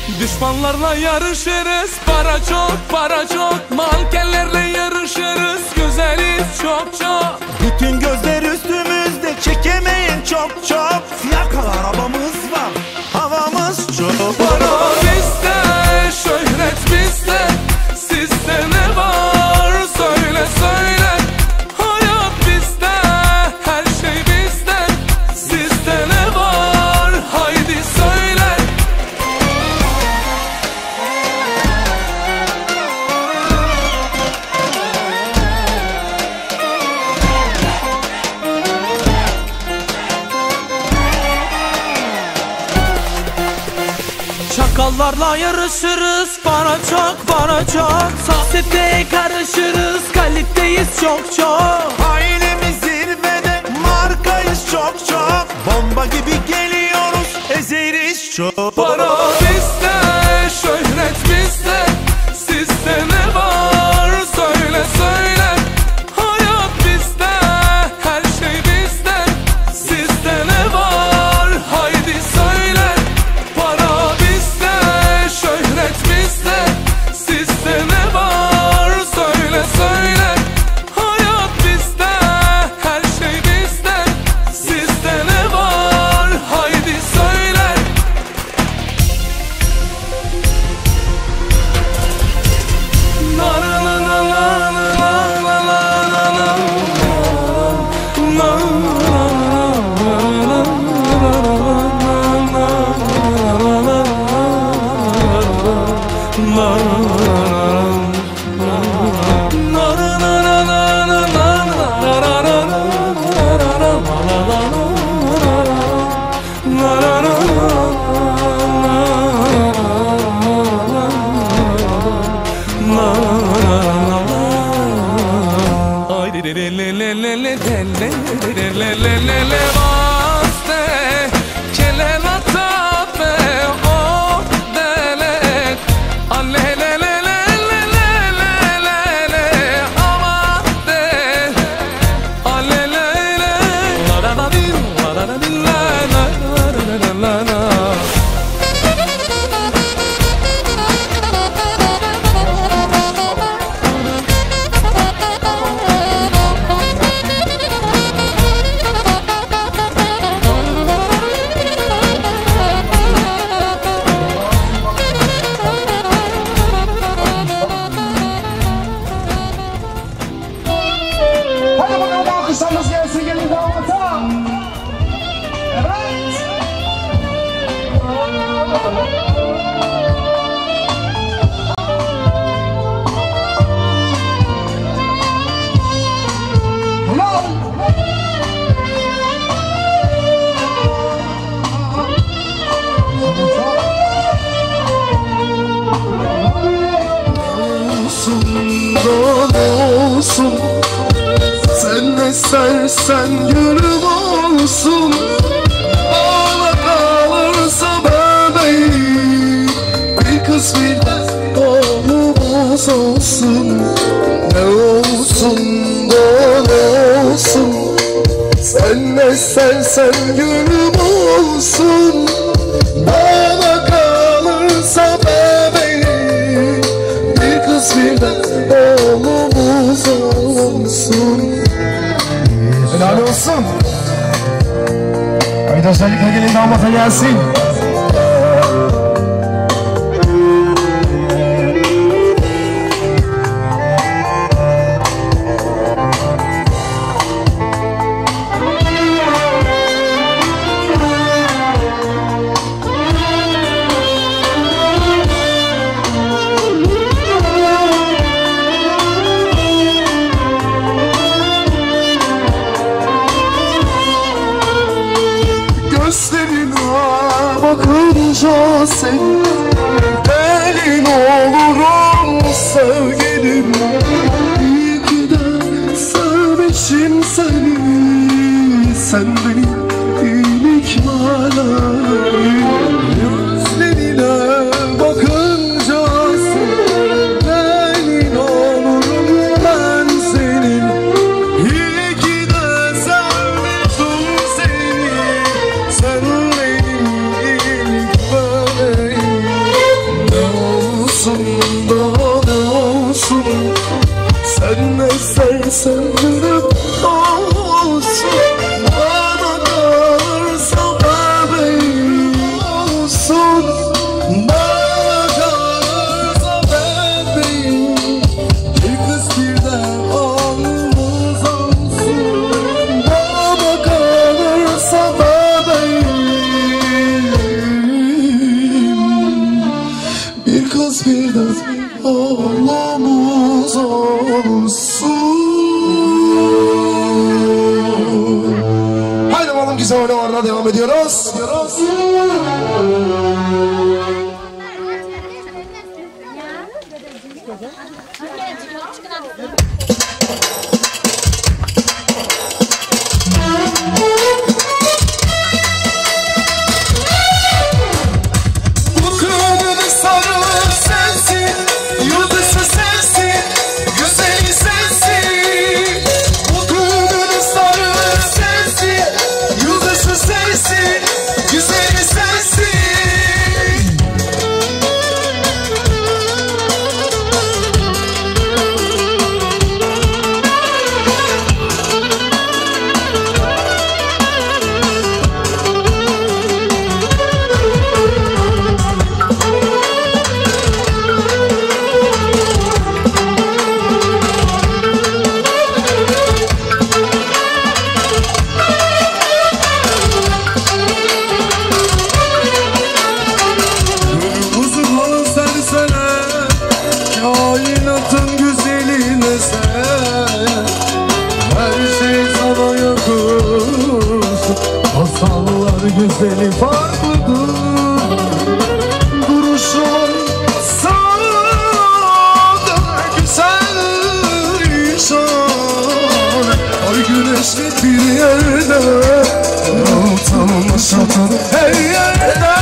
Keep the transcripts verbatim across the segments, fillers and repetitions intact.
Düşmanlarla yarışırız, para çok, para çok. Mankenlerle yarışırız, güzeliz çok çok. Bütün gözler üstümüzde, çekemeyin çok çok. Siyah kal arabamız var, havamız çok. Para bizde, şöhret bizde. Sizde ne var söyle söyle. Hayat bizde, her şey bizde. Sizde ne var haydi söyle. Çakallarla yarışırız, para çok, para çok. Sosyeteye karışırız, kaliteyiz çok çok. Ailemiz zirvede, markayız çok çok. Bomba gibi geliyoruz, ezeriz çok. Para bizde, şöhret bizde. Sizde ne var söyle söyle. Hayat bizde, her şey bizde. Sizde ne var haydi söyle. Para bizde, şöhret bizde. Sizde ne var söyle söyle. Hayat bizde, her şey bizde. Sizde ne var haydi söyle. La la la la la la la la la la. İstersen gülüm olsun, ağla kalırsa bebeğim. Bir kız bir de oğlumuz olsun. Ne olsun da ne olsun. Sen ne istersen gülüm olsun, ağla kalırsa bebeğim. Bir kız bir de oğlumuz olsun. Helal olsun. Haydi özellikle gelin damata gelsin. Bakınca sen elin olurum sevgilim. İyi ki de sevmişim seni. Sen benim iyilik malayım. Gözlerine bakınca sen elin olurum ben senin. İyi ki de sevmişim seni. Sen benim iyilik malayım. kız birden oğlumuz olsun. Haydi bakalım güzel oynamalarına devam ediyoruz. Güzeli farklıdır, duruşun sade güzel insan. Ay güneşli bir yerde, tanınmış atan her yerde.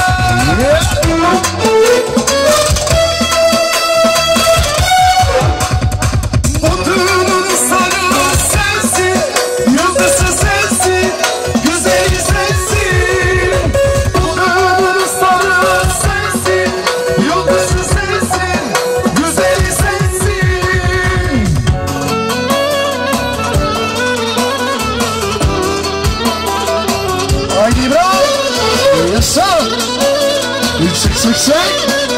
Odunun sarı sensin, yıldızı sensin, güzeli sensin. Çek çek çek.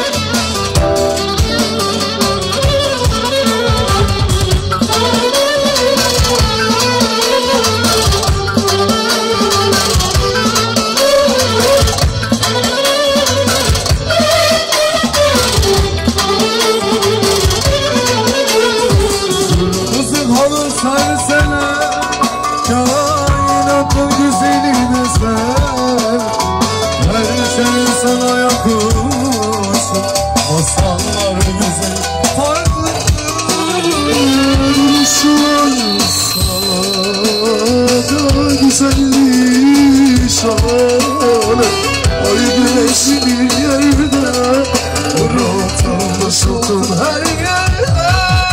Kızım halı sersene, kainatın güzelini sen. Her şey sana yakışır, masallar güzel farklıdır. Sana güzelliği şahane. Ay güneşli bir yerde, rotanlaşıldım her yerde.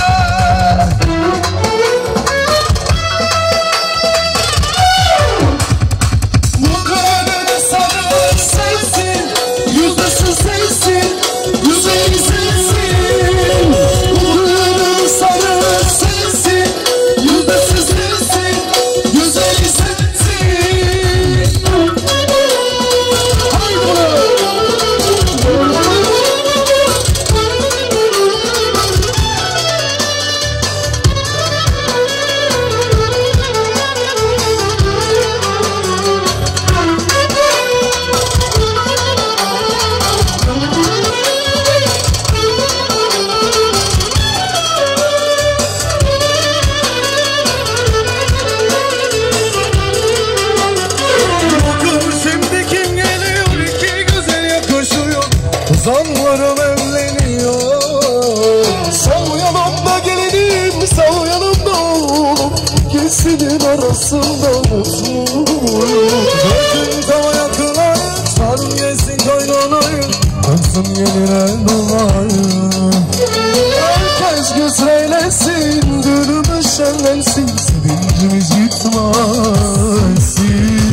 Zamlarım evleniyor. Sağ yanımda gelinim, sağ yanımda oğlum. İkisinin arasında mutluyum. Dökün tava yakılayım, sarım gelsin kaynanayım. Dönsün gelir el dolayım. Herkes güzeylesin, düğünümüz şenlensin. Sevincimiz gitmesin.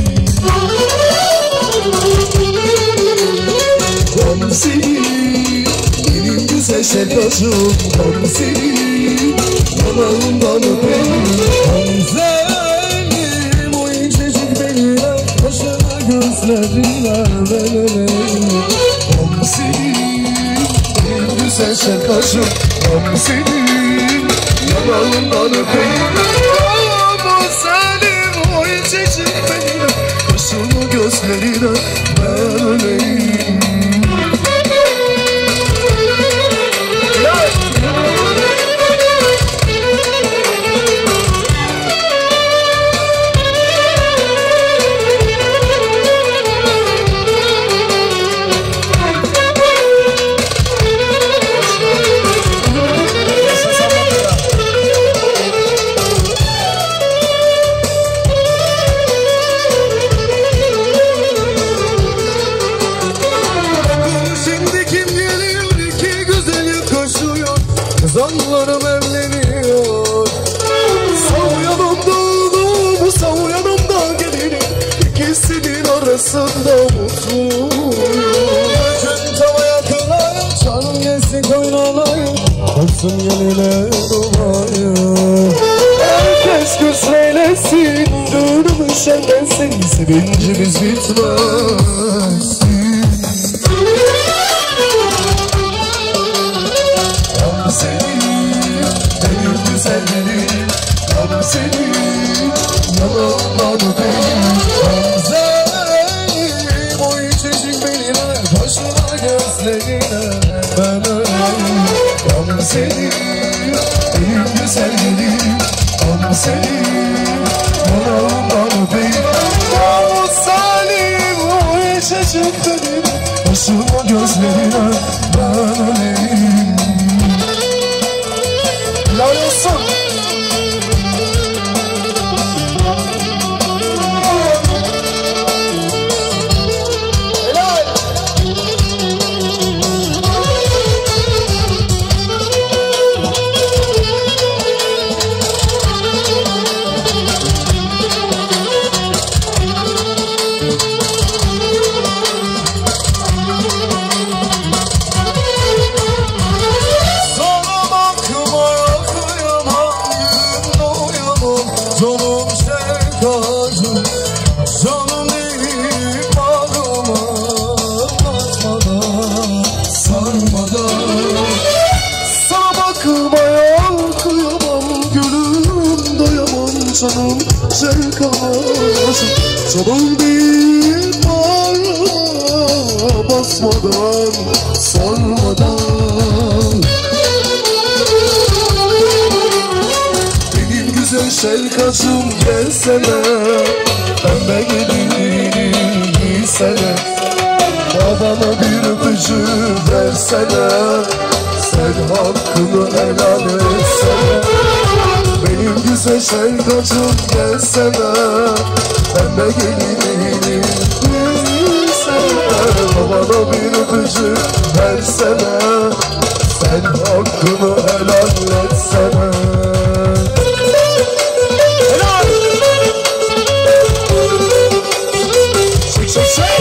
Seni, benim güzel şerkacım, seni yanağımdan öpeyim. Güzelim o incecik beline, kaşına gözlerine vereyim. Seni, benim güzel şerkacım, seni yanağımdan öpeyim. Güzelim o incecik beline, kaşına gözlerine vereyim. ozanlarım evleniyor. Sağ yanımda, sağ yanımda gelinim, İkisinin arasında mutluyum. Gün tavaya kılayım, canım gelsin koynalayım, olsun geline dumayım. Herkes gösterlesin, düğünümü şenlensin, sevincimiz bitmez. Tam senin, benim güzellerim, tam senin, yalanlar benim. Tam senin, o içecek belime, başına gözlerine, ben öyleyim. Tam senin, benim güzellerim, tam senin, yalanlar benim. O salim, o içecek belime, başına gözlerine, ben öyleyim. Helal olsun. Helal. Canım zevk alasın, canım değil bağrıma basmadan, sormadan. Benim güzel şelkacım gelsene, pembe gelinim giysene, babana bir öpücük versene, sen hakkını helal etsene. Benim güzel şelkacım gelsene, pembe gelinim giysene, babana bir öpücük versene, sen hakkını helal etsene. Helal! Şık şık şık!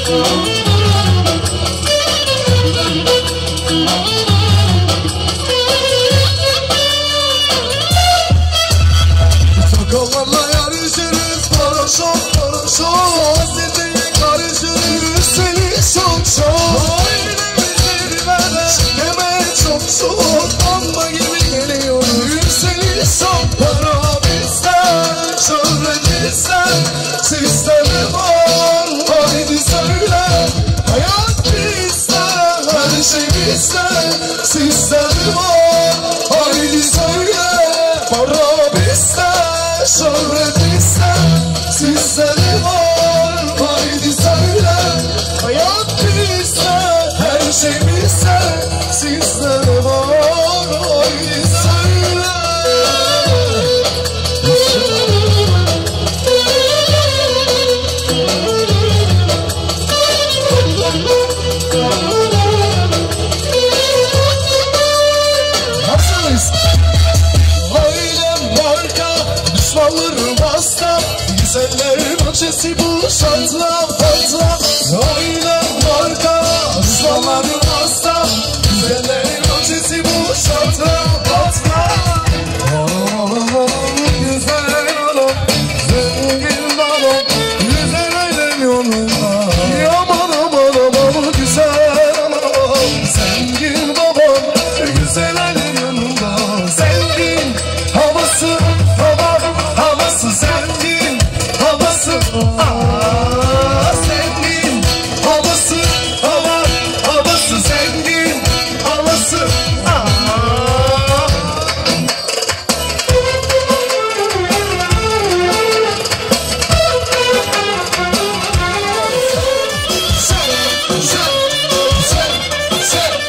Sakallarla yarışırız, paraşok paraşok. Hasretine karışırız, seni çok çok. Ailemizleri benden çekeme çok çok. Bomba gibi geliyor, yükseli son. Para bizden, şöhret bizden, sistemi var. Haydi söyle, hayat bizden, her şey bizden, sistemi var. Haydi söyle, para bizden, şöhret bizden, sistemi var. Haydi söyle, hayat bizden, her şey bizden, sistemi var. Haydi söyle. Hazırız. Ailem marka, düşmanlarım hasta. Güzellerin ötesi bu şartla patla. Ailem marka, düşmanlarım hasta. Güzellerin ötesi bu şartla patla. Güzel adam, zengin adam, güzel ailem yolunda. Aman aman aman güzel anam, zengin babam, güzel ailem yanında. Zengin havası, hava havası, zengin havası, aa, zengin havası, hava havası, zengin havası, aa. Sen, sen, sen, sen.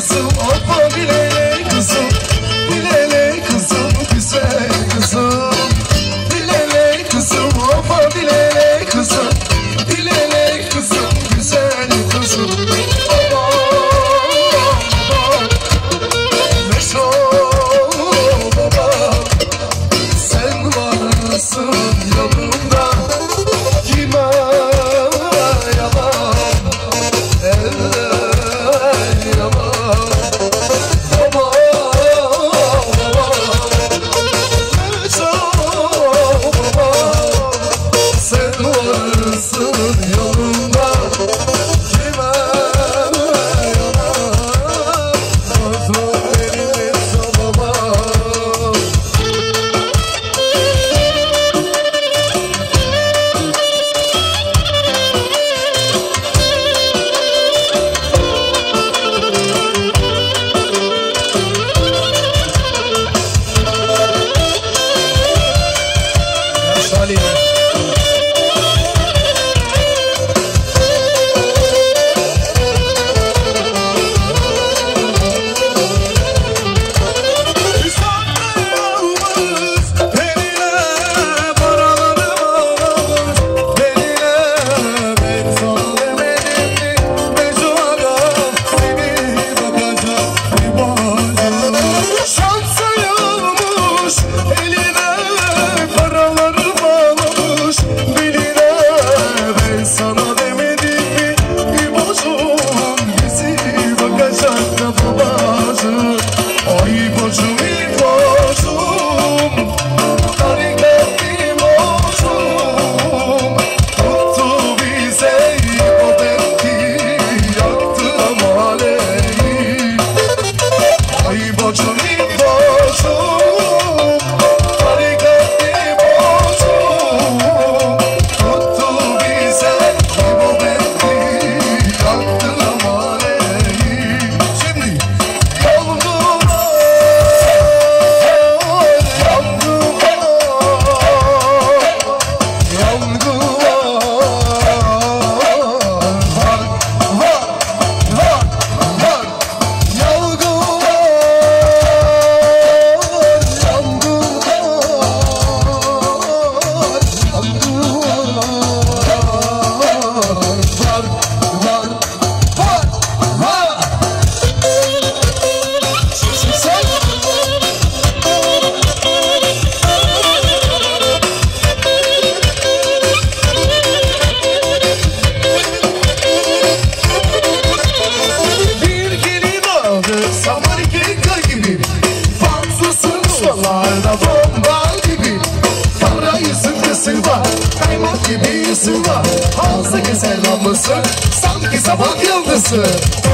kızım, hoppa bilele kızım, bilele kızım, güzel kızım. Bilele kızım, hoppa bilele kızım, bilele kızım, güzel kızım. Baba, baba, Meşo baba, sen varsın yanımda, kime yalan, eller yalan. Baba, baba, Meşo baba, sen varsın yanımda, kime yalan, mazlum benim baba. Saklıyormuş eline paraları bağlamış beline. Ben sana demedim mi Meşo adam, seni bakacak bir bacım. Şans sayılmış eline paraları bağlamış beline. Ben sana demedim mi bir bacım, bizi bakacak da bu bacım. Ay bacım, bir bacım, hareketli bacım. Tuttu bize o demki, yaktı mahalleyi. Ay bacım, bir bacım, hareketli bacım. Tuttu bize o demki, yaktı mahalleyi. Şimdi yandım, yandım, yandım, var, var, var, var. Yangın var, yandım, gibisi var. Ağzı güzel olmuşsun, sanki sabah yıldızı.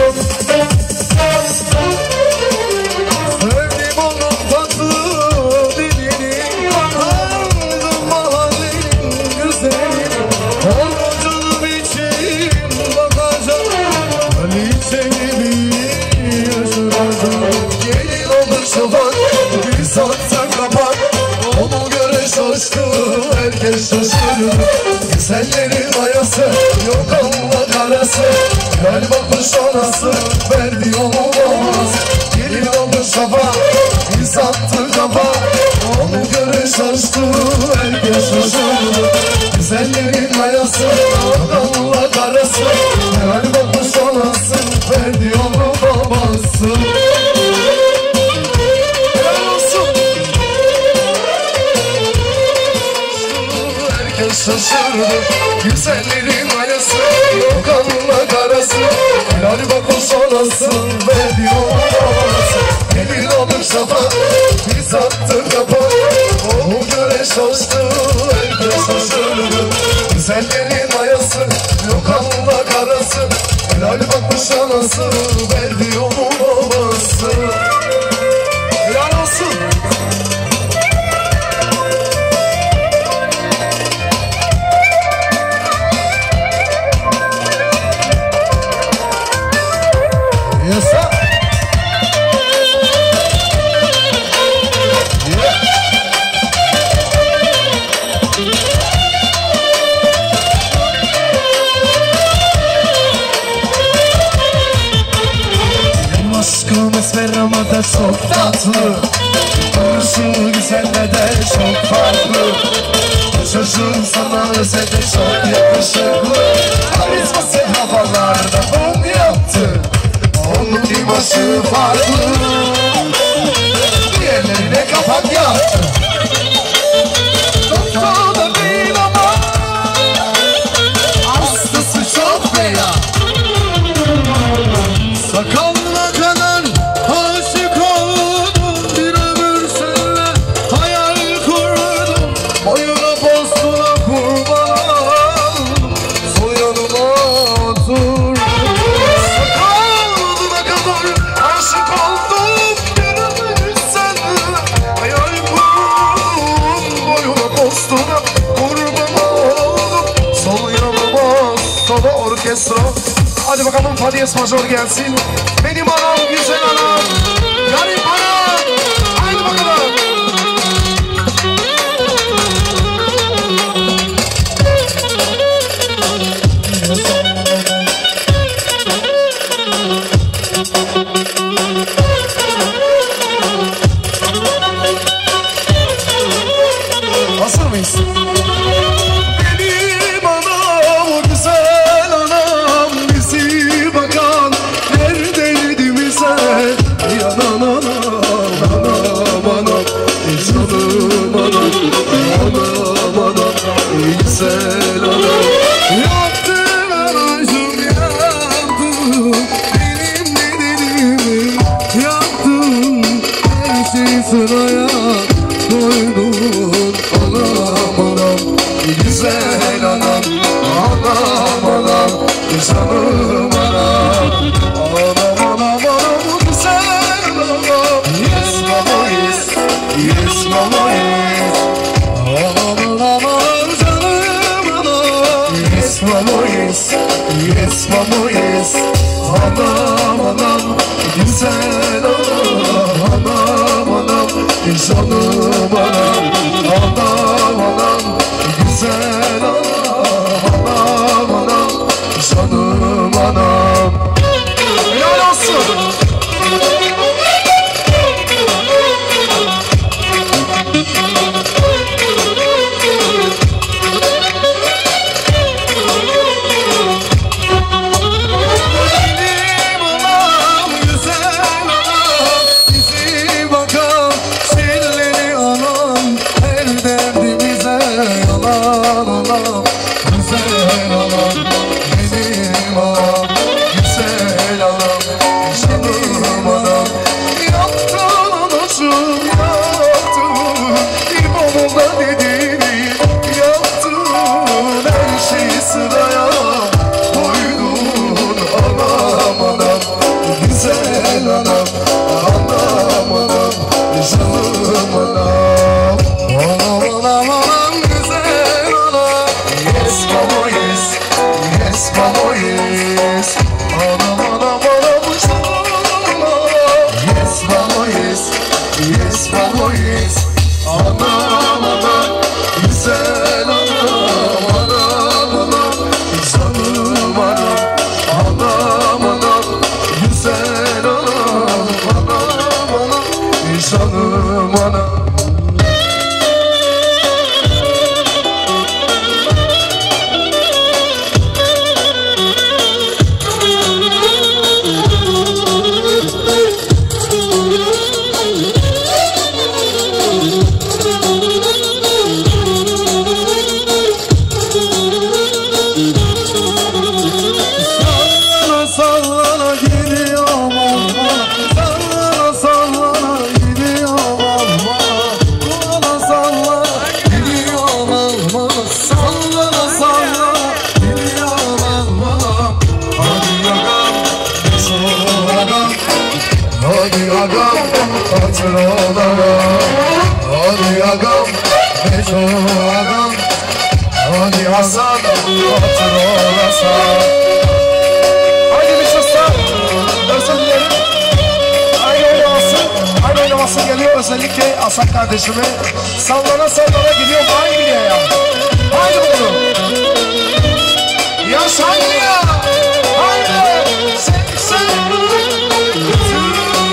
Sevdim onun tatlı dilini, aldım mahallenin güzelini. Onun canım için bakacağım, Ali seni yaşayacağım. Gelin olur şafak, bir satsa kapak. Onu göre şaştı, herkes şaşırdı. Güzellerin ayası, yok Allah karası. Gel bakmış anası, verdi onu olmaz. Gelin olmuş şafak, bir sattı kafa. Onu göre şaştı, herkes şaşırdı. Güzellerin ayası, yok Allah karası. Gel bakmış anası, verdi onu babası. Şaşırdı, güzellerin ayası, yok Allah karası. Helal bak o sonrası, verdi o babası. Gelin olur şafak, bir sattı kapak. O göre şaştı, herkes şaşırdı. Güzellerin ayası, yok Allah karası. Helal bakmış anası, verdi o babası. Helal olsun. Yes, sir. Aşkım esmer ama da çok tatlı. Duruşu güzel ve de çok farklı. Çocuğum sana öze de çok yakışıklı. Karizması havalarda on yaptı. Onun imajı farklı. Diğerlerine kapak yaptı. Doktor da değil ama hastası çok beyaz. Sakalına kadar aşık oldum. Bir ömür seninle hayal kurdum. Boyuna postuna kurban, soyanıma otur. Sakalına kadar aşık oldum. Bir ömür seninle hayal kurdum. Boyuna postuna kurban oldum. Sol yanıma sola orkestra. Hadi bakalım Fadiyes Major gelsin. Benim anam, güzel anam, garip anam. Haydi bakalım. Hazır mıyız? Benim anam, güzel anam, bizi bakan her derdimize yanan anam, anam anam, canım anam, anam anam, güzel anam. Yaptın anacım yaptın, benim bedenimi yaptın, her şey sıraya koydun. Anam anam, güzel anam, anam anam, canım anam, anam anam anam, güzel anam. Yes mama yes, yes mama yes, anam anam anam, canım anam. Yes mama yes, yes mama yes, anam anam, güzel anam, anam anam, canım anam, anam anam, güzel anam, anam anam, canım anam. Helal olsun. Benim anam, güzel anam, bizi bakan şilleri anam, her derdimize yalan anam, güzel anam, benim anam, güzel anam, canım anam. Yaptın anacığım yaptın, İmamımda dediğini yaptın, her şeyi sıraya koydun. Anam anam, güzel anam, anam anam, canım anam, anam anam anam, güzel anam. Yes mama yes, yes mama yes, anam anam anam, canım anam. Yes mama yes, yes mama yes, anam anam, güzel anam, anam anam, canım anam, anam anam, güzel anam, anam anam, canım anam. Sallana sallana gidiyorum Almana, sallana sallana gidiyorum Almana, kulağına salla gidiyorum Almana, sallana sallana gidiyorum Almana. Hadi agam, sol agam, hadi agam, hatır olalım. Hadi agam, sol agam, hadi Hasan, hatır olasın. Haydi bir susta, özür dilerim. Aynı oynamasın, aynı oynamasın geliyor özellikle Hasan kardeşime. Sallana sallana gidiyor Anglia'ya. Haydi bakalım. Yaş Anglia, haydi. Sen, sen.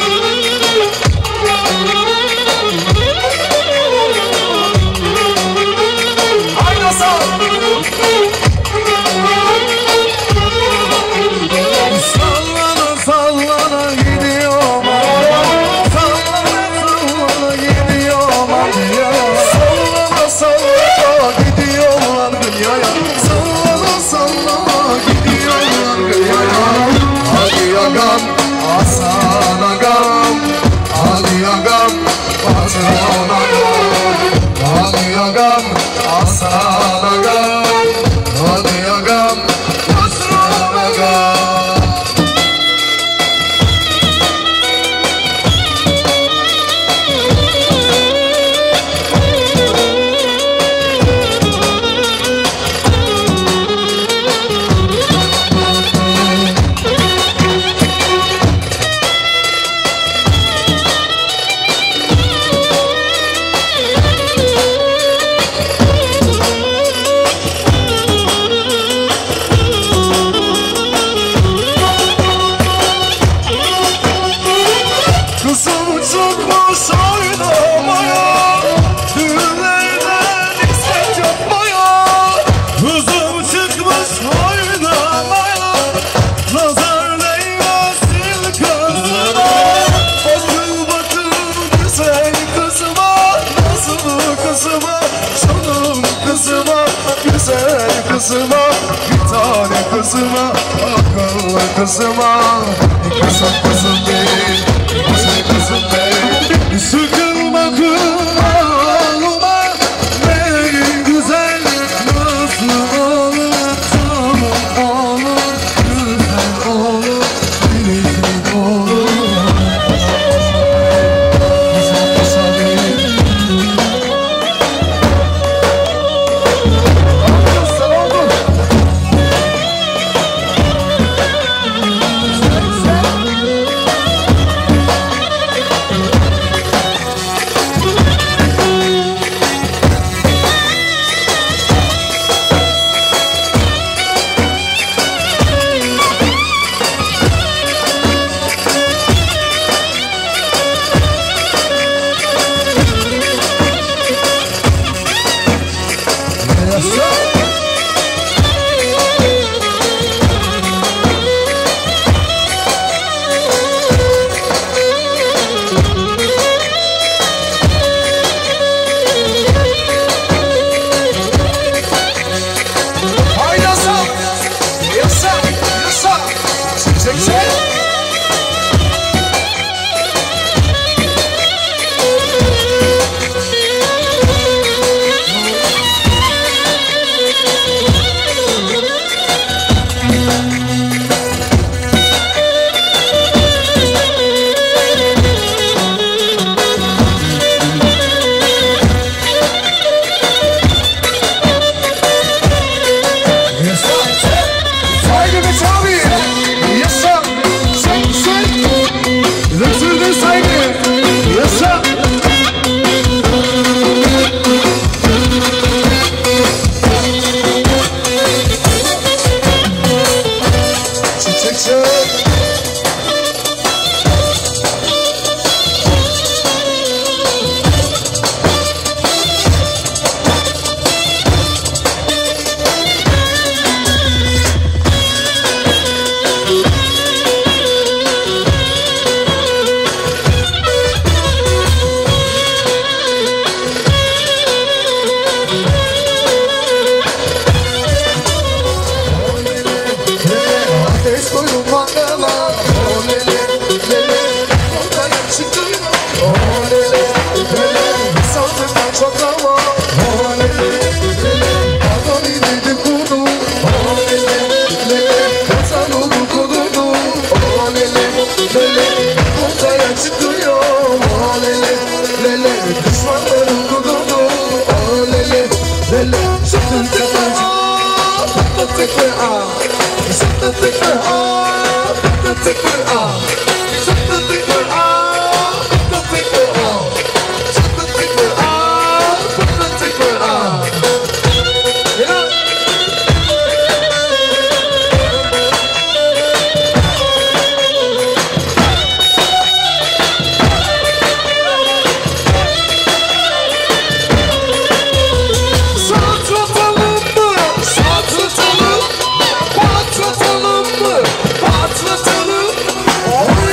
çıkmış oynamaya, düğünlerden istek yapmaya. Kızım çıkmış oynamaya, nazar değmesin kızıma. Bakın bakın güzel kızıma, nasıl kızıma, canım kızıma, güzel kızıma, bir tane kızıma, akıllı kızıma. Kızım kızım değil, güzel kızım değil. Sıkılma kırmalıma, benim güzel nasıl olur, canım olur, güzel olur, biricik olur. Güzel kızım değil. Sen oldun. Patlatalım mı? Patlatalım.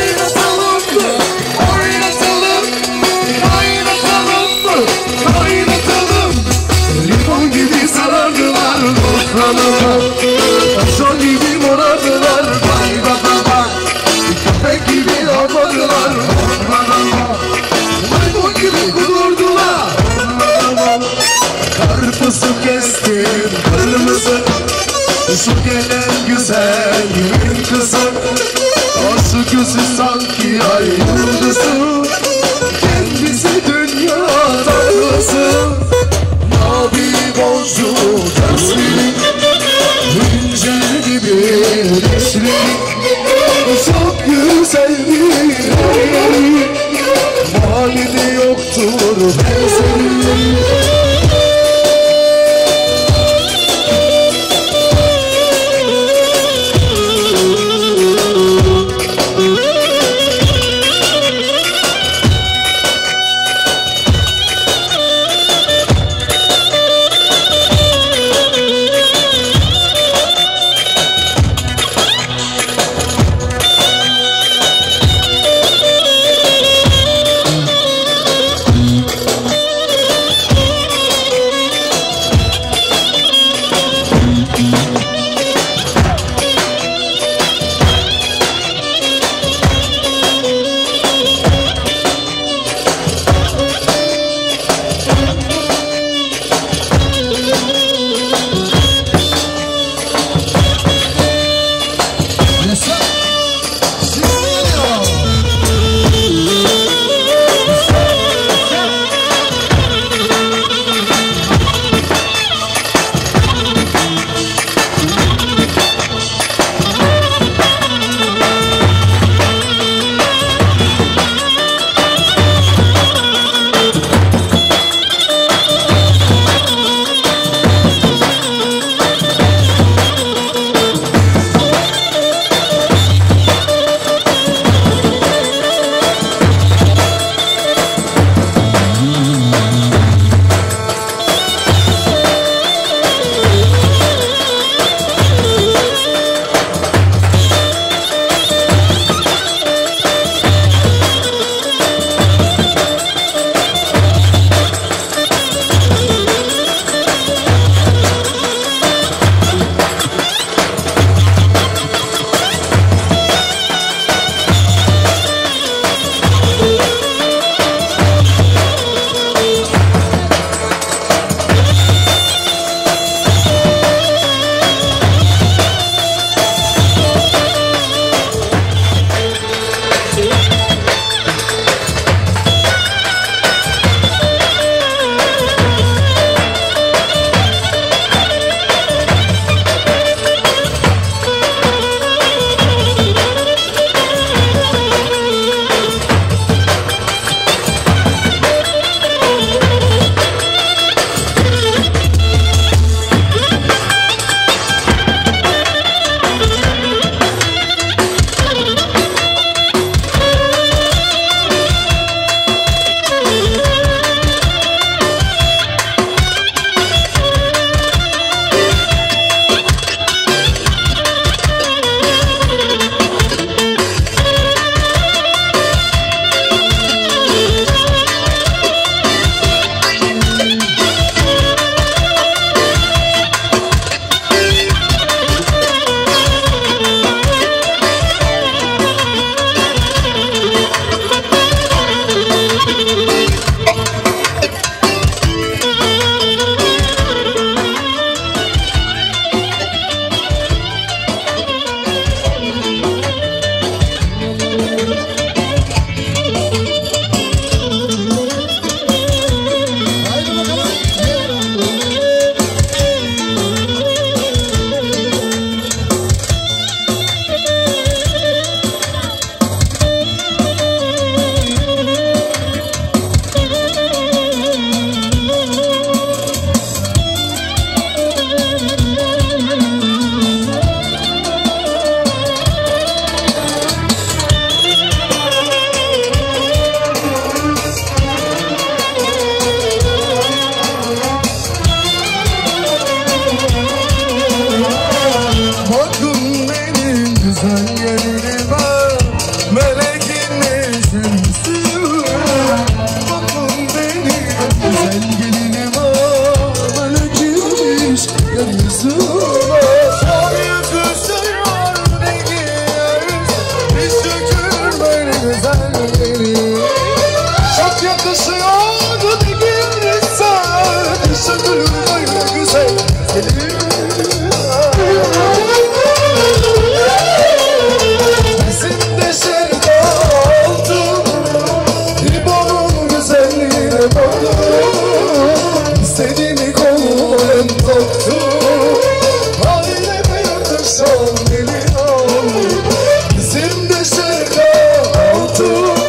İstediğimi kollarım taktım. Aileme yakışan gelin al. Bizim de şerka altı.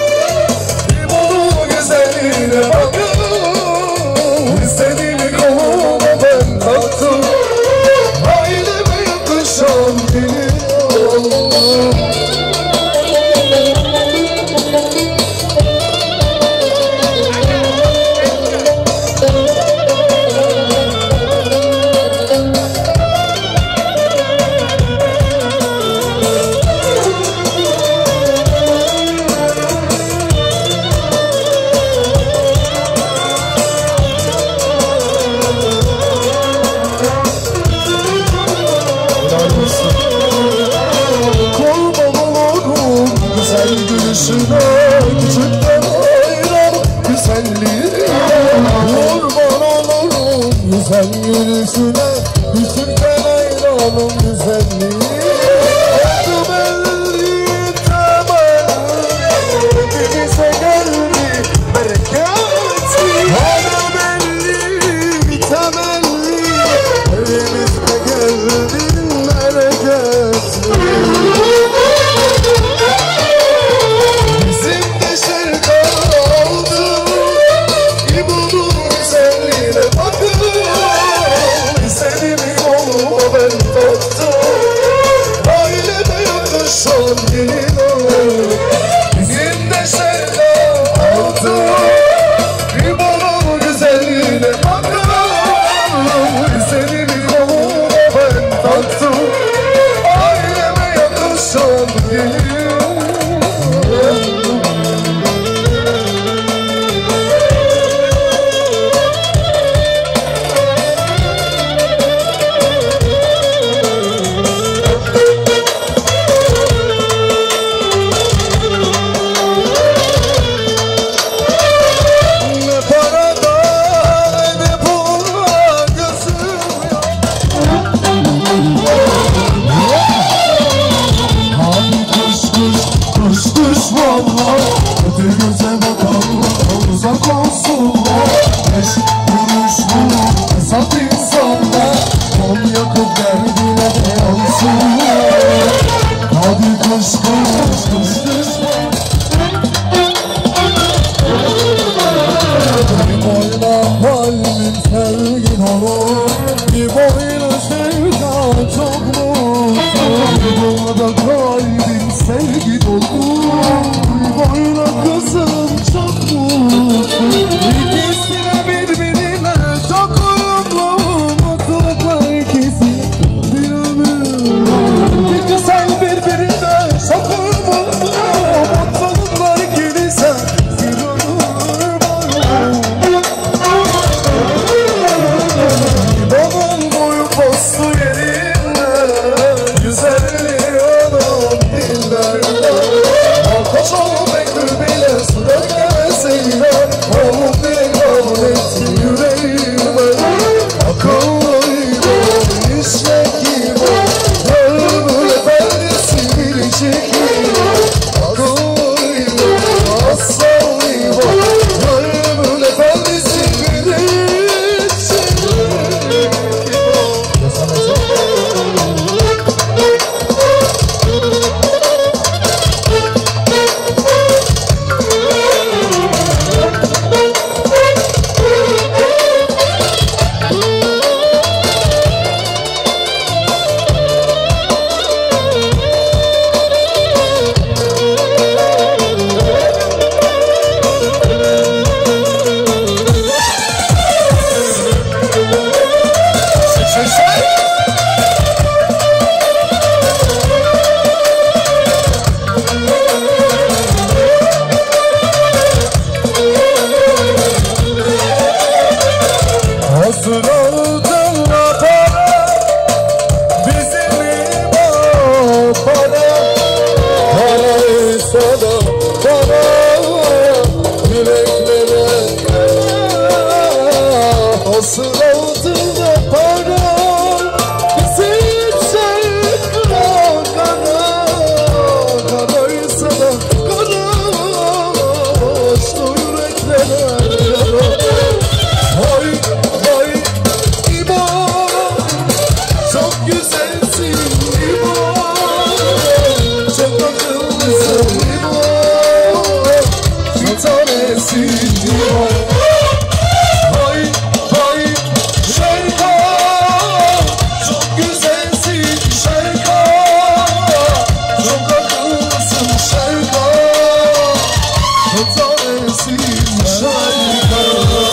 İmolu güzeline bakın. İstediğimi koluma ben taktım. Aileme yakışan gelin al. neresin var? Hay hay Şerka, çok güzelsin Şerka, çok akıllısın Şerka, tanesin Şerka.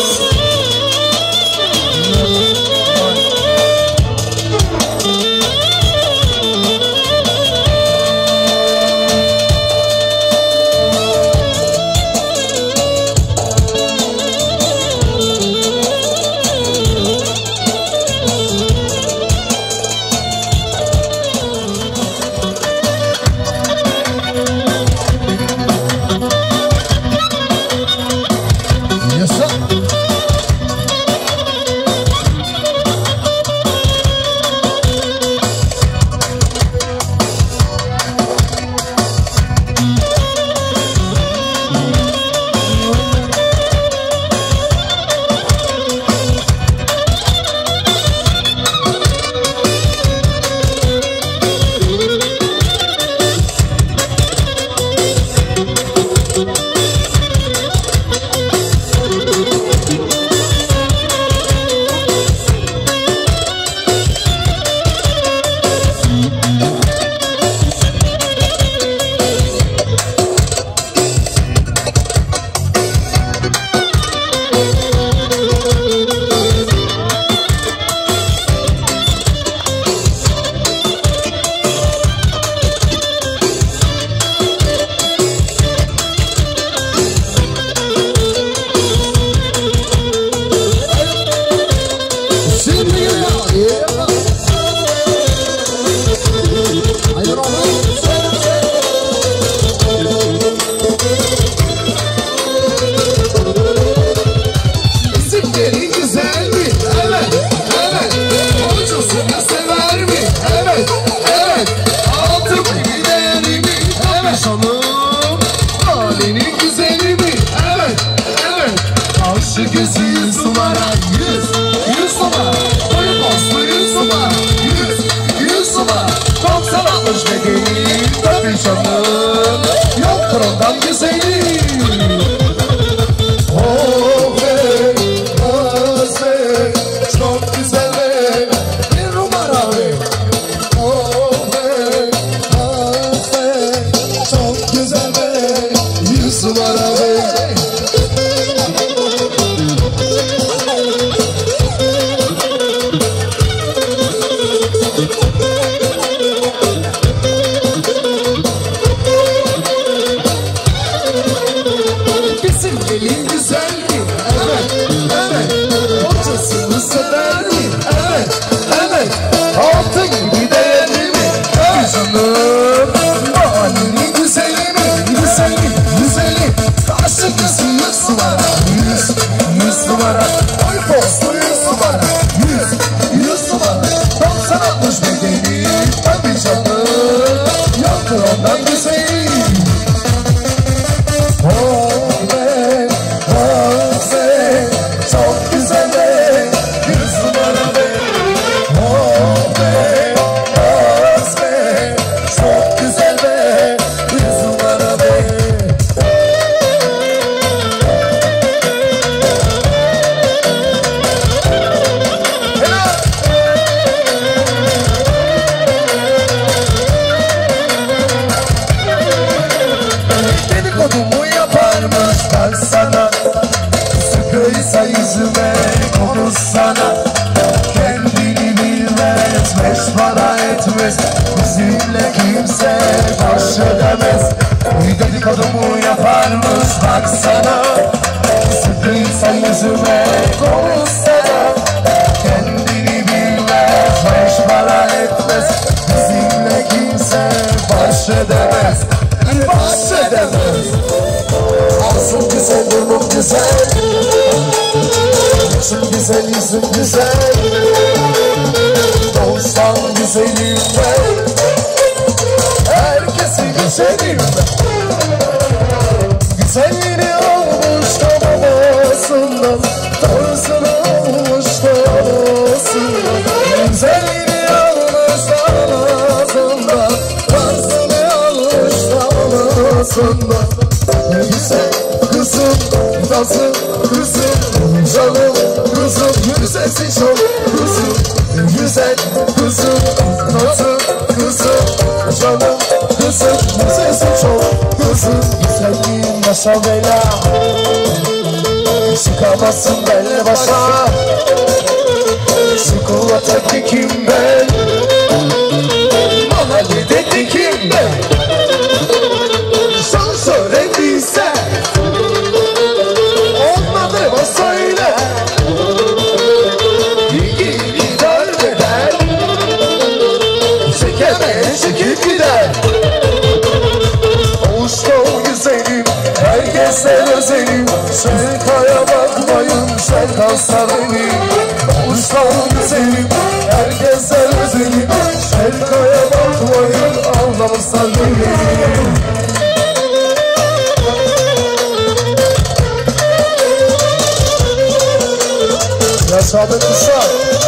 Dedikodumu yaparmış baksana, sıkıysa yüzüme konuşsana. Kendini bilmez, beş para etmez, bizimle kimse baş edemez, baş edemez. Alsın güzel, burnum güzel, yüzüm güzel, yüzüm güzel. Doğuştan güzelim ben, herkesi güzelim ben. Güzelliğini almış da babasından, tarzını almış da babasından. Güzelliğini almış da babasından, tarzını almış da babasından. Ne güzel kızım nasıl kızım, canım kızım, güzelsin çok kızım, güzel kızım, nasıl kızım, canım kızım, güzelsin çok kızım. Güzelliğin başa bela, çıkamazsın benle başa. Çikolata kim ben, mahallede dikim ben. Sen söylediysen olmadı mı söyle. İyi gider beden, çekemeyen çekip gider. Avuçta güzelim, herkese özelim. Şarkaya bakmayın, şarkı sarayım. Avuçta güzelim, herkese özelim. Şarkaya bakmayın, ağlamışsan benim. Yaşadık kuşak.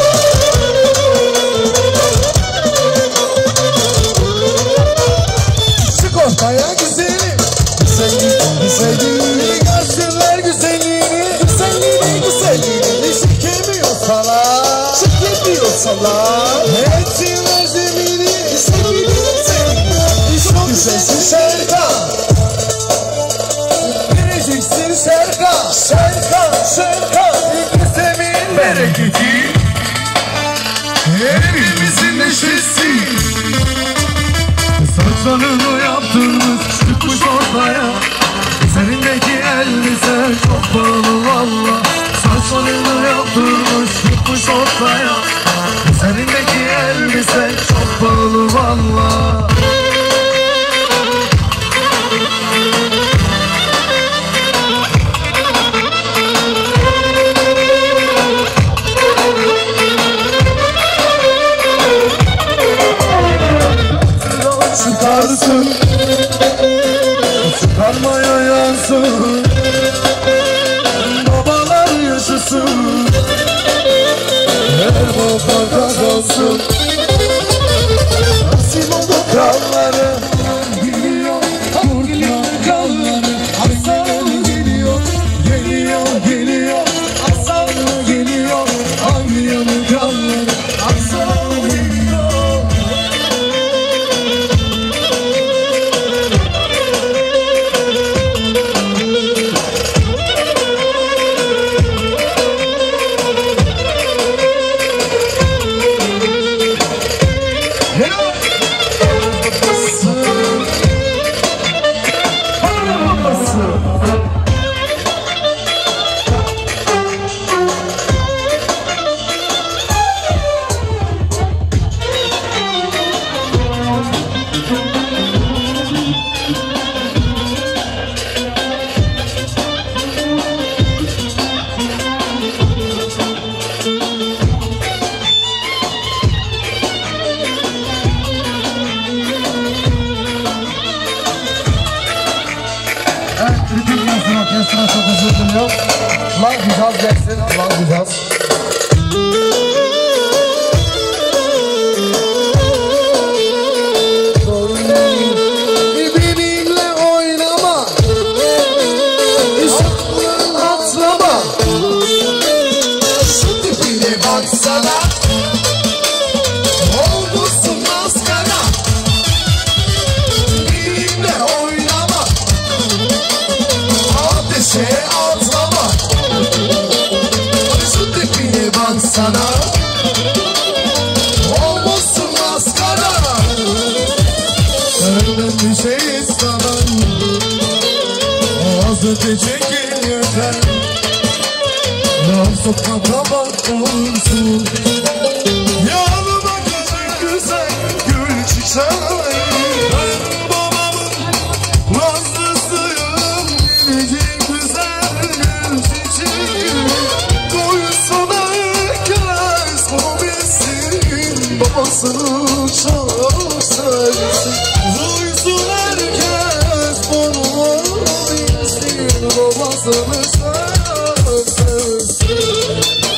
Çık ortaya güzelim. Güzellik, güzelliğini görsünler güzelliğini. Güzelliğini, güzelliğini çekemiyorsalar, çekemiyorsalar. Etsinler zemini, güzelliğini, güzelliğini. Çok güzelsin Serkan, vereceksin Serkan. Serkan, Serkan, İklisemin bereketi, hepimizin neşesi. Saçlarını yaptırmış çıkmış ortaya. Üzerindeki elbise çok pahalı valla. Saçlarını yaptırmış çıkmış ortaya. Üzerindeki elbise çok pahalı valla. Çıkarsın, çıkarmaya yansın. Babalar yaşasın, her baba kazansın. Asil oldu kralları, geliyor kurtlar kralları. Aslan geliyor, geliyor, geliyor. Aslan geliyor, Anglia'nın kralları. Aslan geliyor. Orkestra çok özür diliyor. Lan güzel gelsin, lan güzel. Benimle oynama, sakın atlama. Şu tipine baksana, olmuşsun maskara. Benimle oynama, ateşe atlama. Şu tipine baksana, olmuşsun maskara. Senden bir şey istemem, ağzı çekil yeter. Yan sokakta bak olsun, yanıma güzel güzel gül çiçeği. Ben babamın nazlısıyım, gelecek güzel gül çiçeği. Koysun herkes bunu bilsin, babasını çok sevsin. Duysun herkes bunu bilsin, babasını çok sevsin.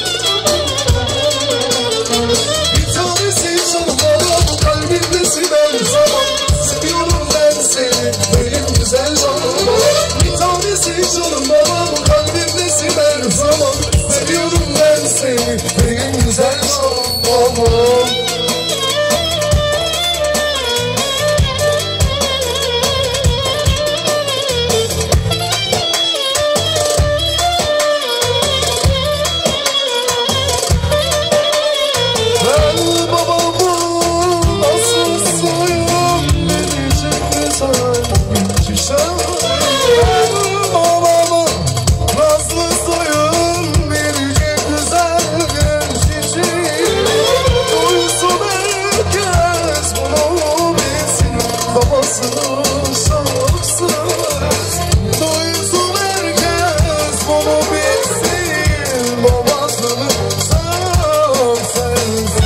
Bir tanesi canım babam, kalbimdesin her zaman. Seviyorum ben seni, benim güzel canım babam. Bir tanesi canım babam, kalbimdesin. sensin her zaman. Seviyorum ben seni benim güzel şamamam. Ben babamın nasıl soyum verecek güzel çiçeğim. Ben babamın nasıl soyum verecek güzel çiçeğim. Duysun herkes bunu bilsin, babasını şapsın. Duysun herkes bunu bilsin, babasını şapsın.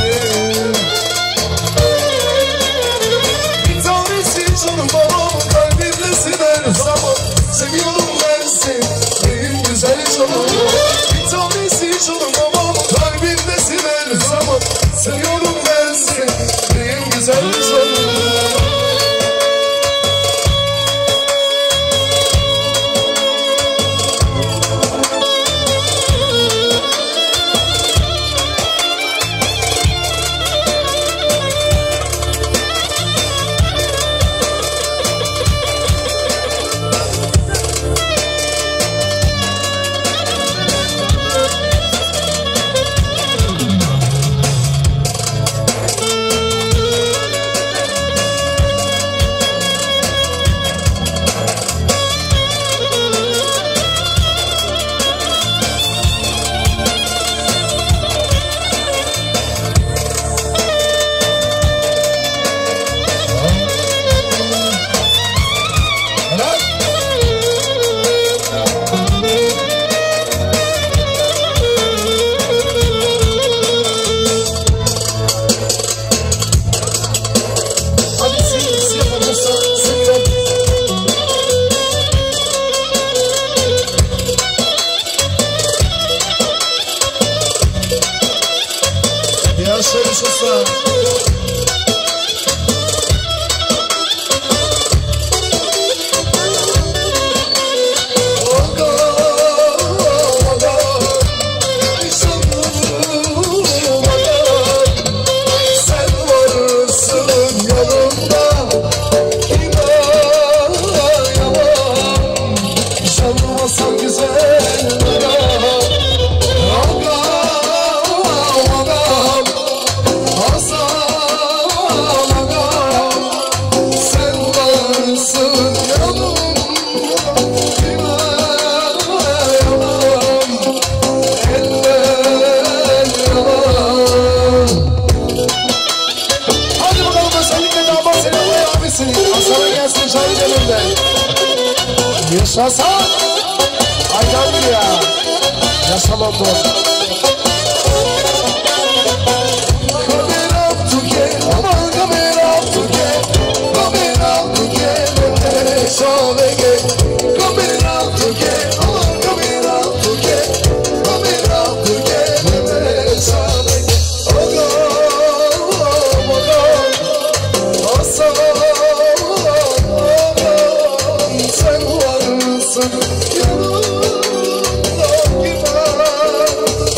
Bir tanesi canım babamın kalbimdesin her zaman. Seviyorum ben seni benim güzel canım. Bir tanesi canım babamın kalbimdesin her zaman. Seviyorum ben seni benim güzel canım. Hadi sil, sil yapamazsa sil yap. Ya şöyle şursa. Sen varsın yanımda, kime yalan. Çalmasan güzel ağam, ağam, ağam. Hasan ağam, sen varsın yanımda, kime yalan. Eller yalan. Hadi bakalım özellikle damat selamlayı abisini. Hasan'a gelsin şahit önünden. Yaşasın. Aydan ya. Yaşamam bu. Coming up to get, I'm coming up to get, coming up to get, it's all they get. Coming up to get, I'm coming up to get, coming up to get, it's all they get. Oh God, oh God, Hasan ağam, sen varsın yanımda, kime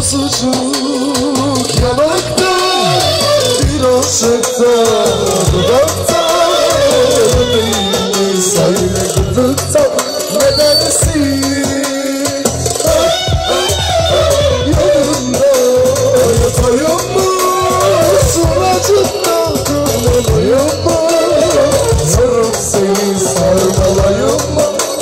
sucuk yanakta, birazcık da dudakta, beni söyle gıdıkta nedensin yanımda yatayım mı, suracında kanalayım mı, sarıp seni sarmalayım mı?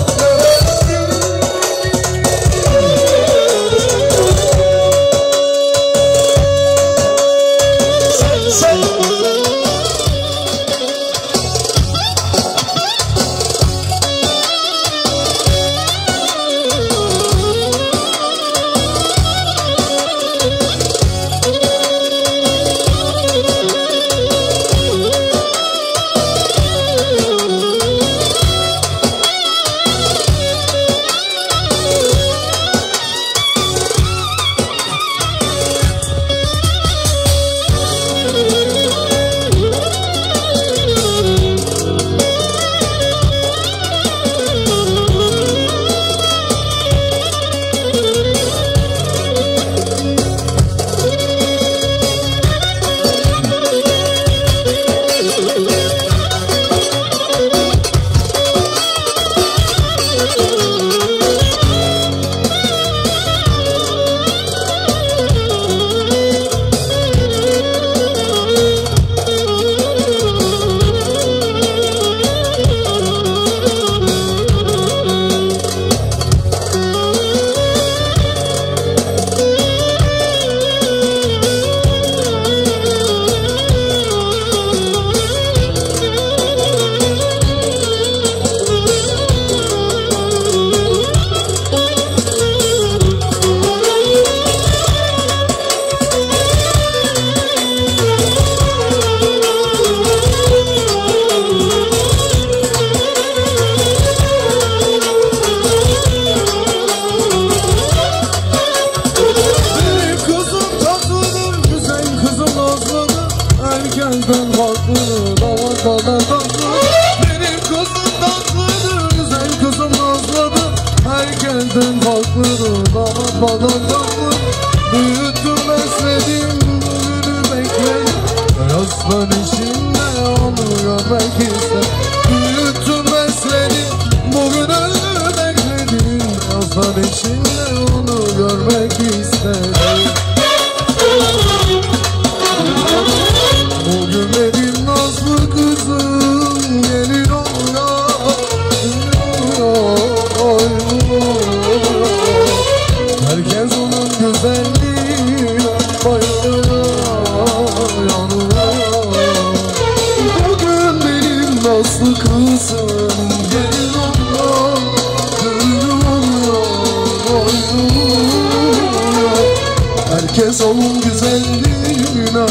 Herkes onun güzelliğine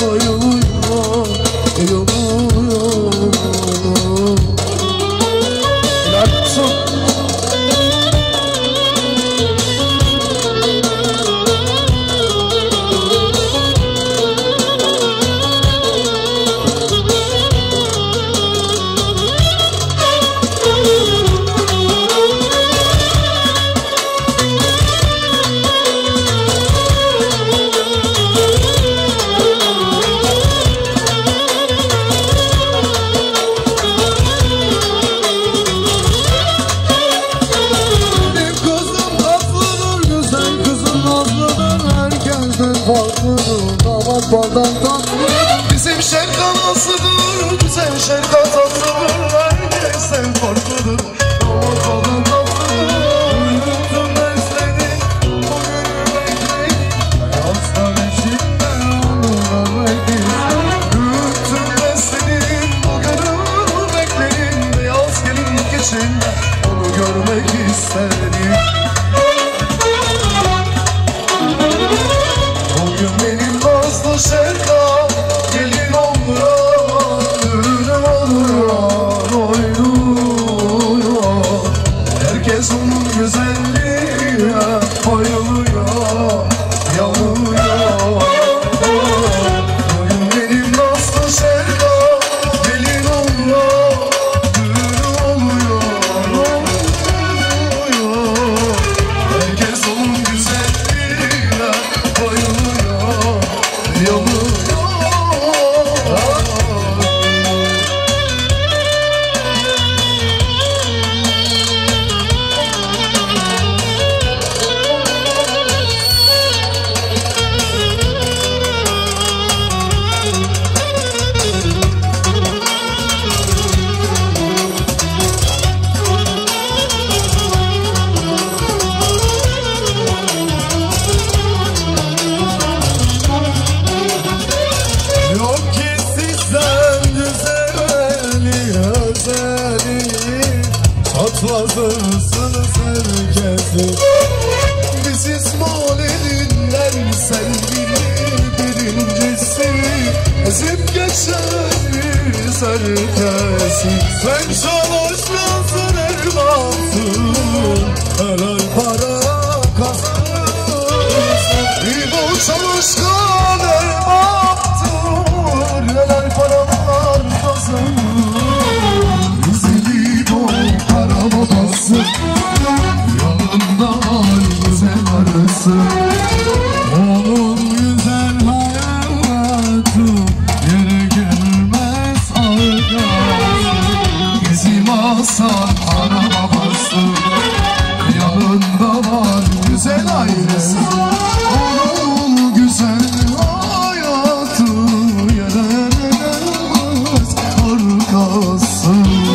bayılıyor, yanıyor. Helal olsun. Bizim şerka nasıldır, güzel şerka tatlıdır, herkesten farklıdır. Damat falan tatlıdır, uydurdum ben seni, o günü bekleyin. Hayatlar içinde onu görmek istedim. Uydurdum ben seni, o günü bekleyin. Beyaz gelinlik içinde onu görmek istedim. Bugün benim nazlı şerka gelin oluyor, düğünüm oluyor, oynuyor. Herkes onun güzelliğine bayılıyor, yanıyor. Bugün benim nazlı şerka gelin oluyor, düğünüm oluyor, oynuyor. gelsin. Biz İsmail'inden sevgili birincisi, ezip geçeriz herkesi. Sen çalışmasın elmasın, helal para kazanırsın. İbo çalışkan elmaktır, helal paralar kazanır. Güzel İbo para babası, yanında var güzel arası. Onun güzel hayatı yere gelmez arkası. Bizim Hasan para babası, yanında var güzel ailesi. Onun güzel hayatı yere gelmez arkası.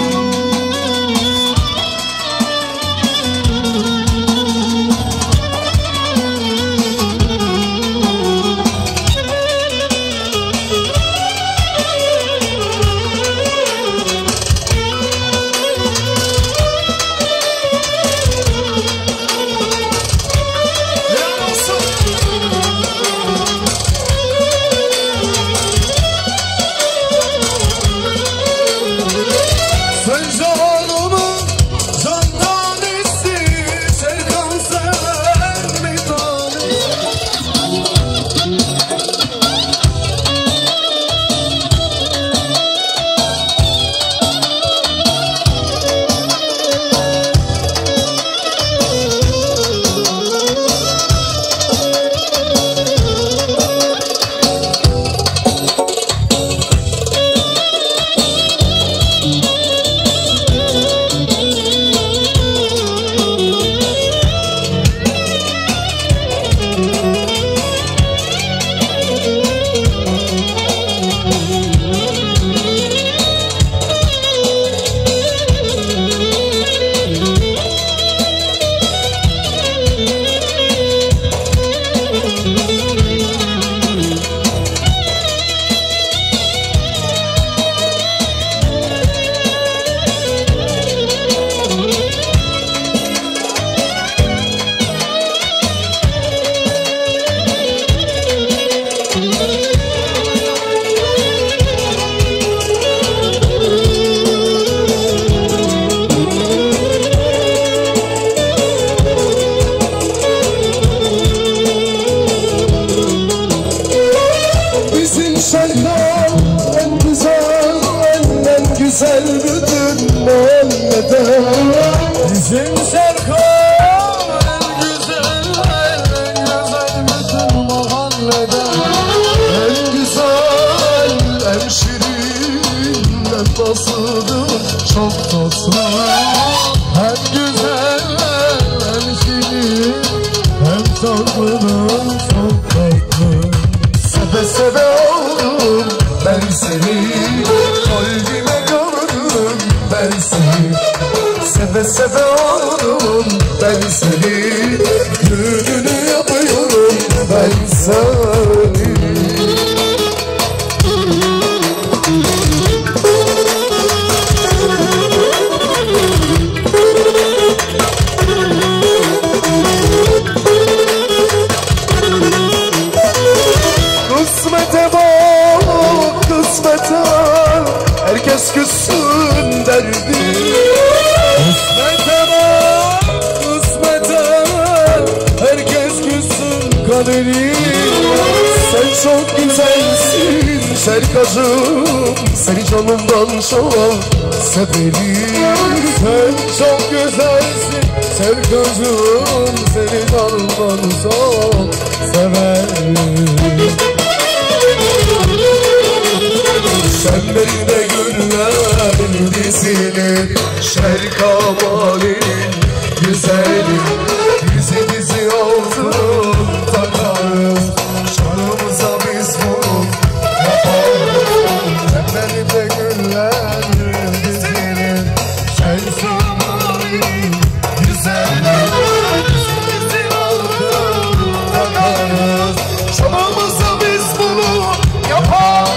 Bizim Serkan en güzel, en güzel bütün mahallede. En güzel, en şirin, en basıdır, çok tatlı. Hem güzel, hem şirin, hem tatlıdır, çok tatlı. Seve seve oldum ben seni, kalbime gördüm ben seni. Seve seve oldum ben seni, düğününü yapıyorum ben seni. Kısmete bak kısmete, herkes küssün derdi. Kısmete bak, kısmete, herkes küssün kaderi. Sen çok güzelsin Serkacığım, seni canımdan çok severim. Sen çok güzelsin Serkancığım, seni canımdan çok severim. Sen benim de günlerin dizini, Şerkamal'in güzeli. Dizi dizi oldum takarız, canımıza biz bunu yaparız. Sen benim de günlerin dizini, Şerkamal'in güzeli. Dizi dizi oldum takarız, canımıza biz bunu yaparız.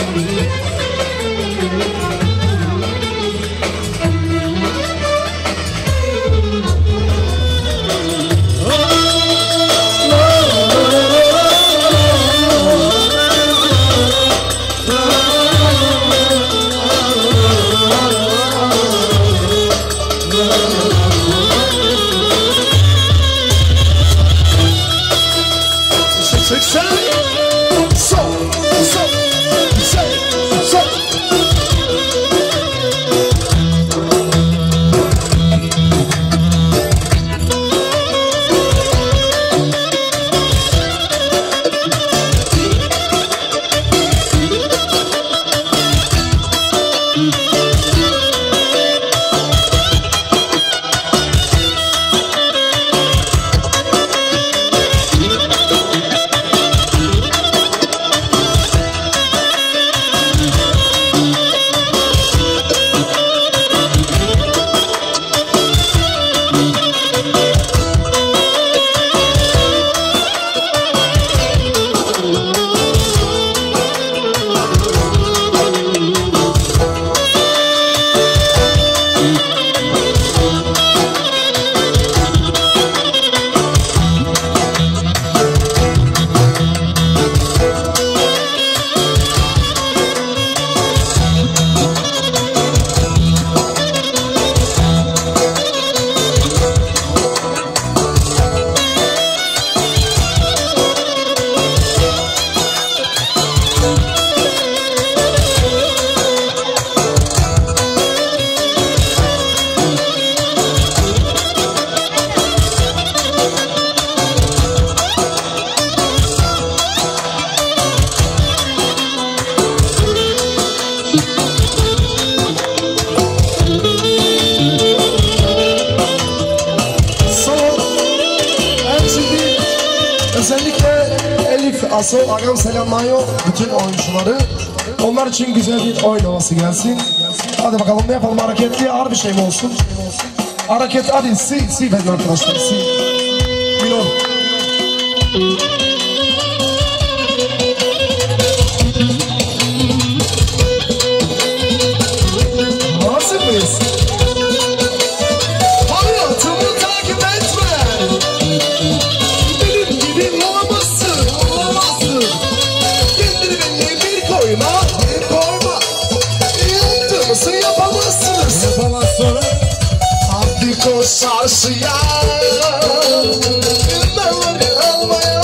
Aso, ağam selamlıyor bütün oyuncuları. Onlar için güzel bir oyun havası gelsin. Hadi bakalım ne yapalım, hareketli ağır bir şey mi olsun? Hareket hadi si, si verin arkadaşlar, si. Minor. Nasıl mıyız? Hayatımı takip etme. Benim gibi olamazsın, olamazsın. Kendini benimle bir koyma, bir koyma. Yaptığımızı yapamazsınız, yapamazsın. Hadi koş çarşıya, ünlüleri almaya.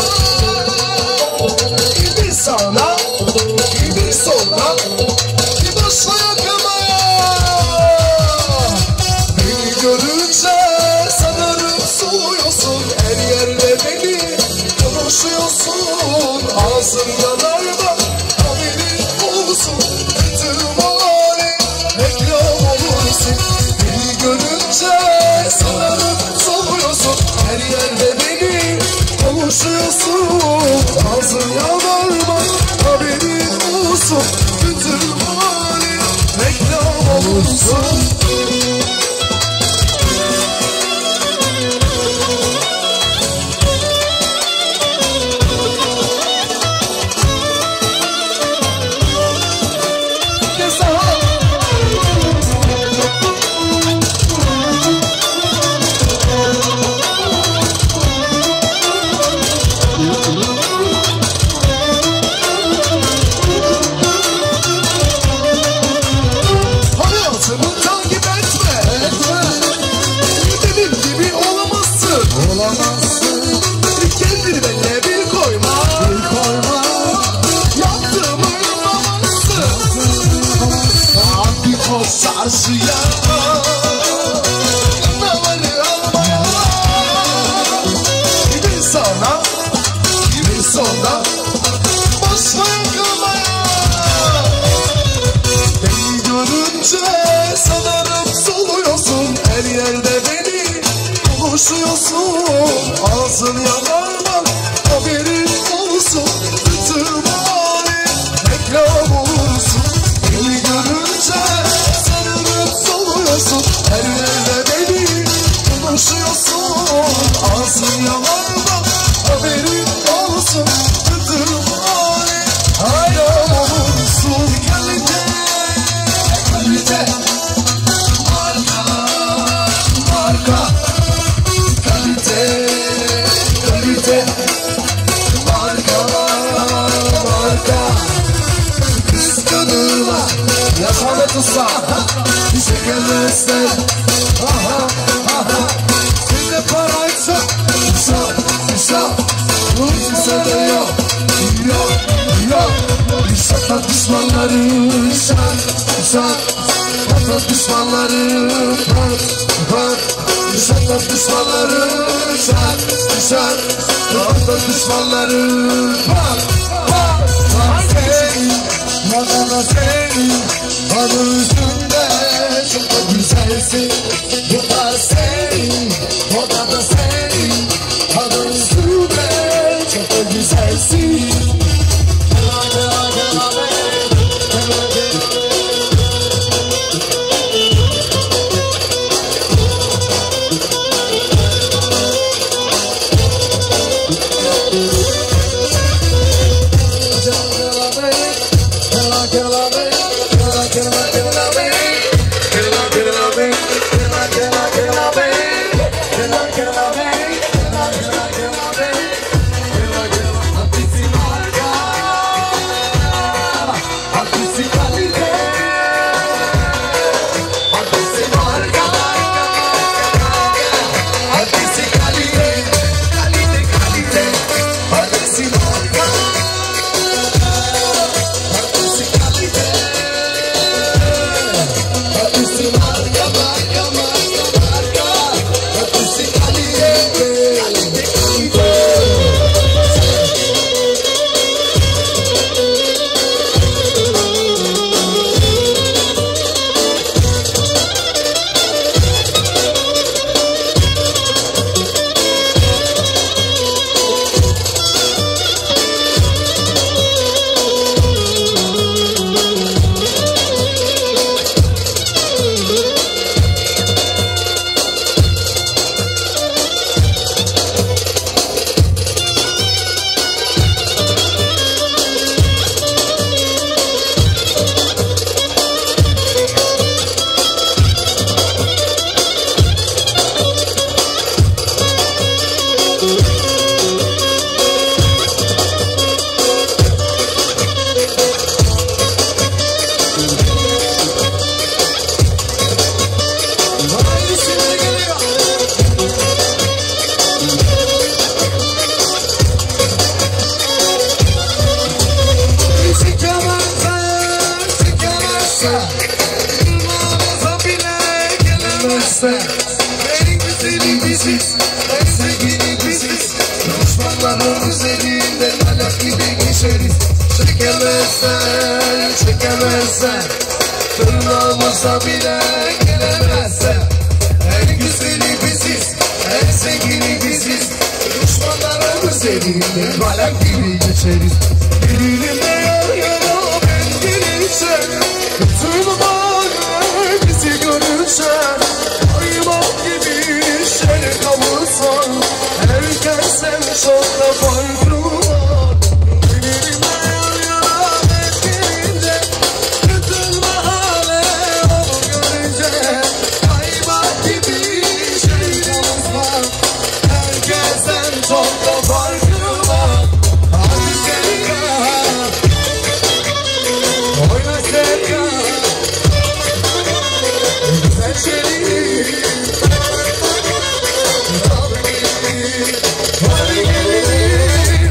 Bir sağına, bir soluna, bir başla yakamaya. Beni görünce sanırım soğuyorsun, her yerde beni konuşuyorsun. Ağzın yanar mı, haberin olsun. Bütün hali reklam olursun. Beni görünce sanırım soğuyorsun, her yerde beni konuşuyorsun. Ağzın yanar mı, haberin olsun. Bütün hali reklam olursun. Hayatımı takip etme, etme. Benim gibi olamazsın, olamazsın. Kendini benimle bir koyma, bir koyma. Yaptığımı yapamazsın. Hadi koş çarşıya, ünlüleri almaya. Bir sağına, bir soluna, başla yakamaya. Beni görünce sanırım soluyorsun, her yerde beni konuşuyorsun. Ağzın yanar mı, haberin olsun. Bütün hali reklam olursun. Beni görünce sanırım soluyorsun, her yerde beni konuşuyorsun. Ağzın yanar mı, haberin olsun. Bütün hali reklam olursun. Yaşamet Usta. Çekemezsen aha aha sizde paraysa sağ sağ Uçsa da yok yok yok Satan düşmanları şan şan Satan düşmanları pat pat Satan düşmanları şan şan Satan düşmanları pat pat Sen bana senin adı üstünde çok da güzelsin. Bu da senin, o da da senin adı üstünde çok da güzelsin. Benim güzelim biziz, en sevgili biziz. Düşmanların üzerinde melek gibi geçeriz. Çekemezsen, çekemezsen tırnağımıza bile gelemezsen. En güzeli biziz, en sevgili biziz. Düşmanların üzerinde melek gibi geçeriz. Dilimde yar yana ben gelirse, bütün bağlar bizi görürse, kaymak gibi şöyle kavursan, herkesten çok da farklı var. Dilimde yar yana ben gelince, bütün mahalle onu görünce, kaymak gibi şöyle kavursan, herkesten çok da farklı var. Hadi Serkan, oyna Serkan, güzel şerif. Hadi gelin, hadi gelin.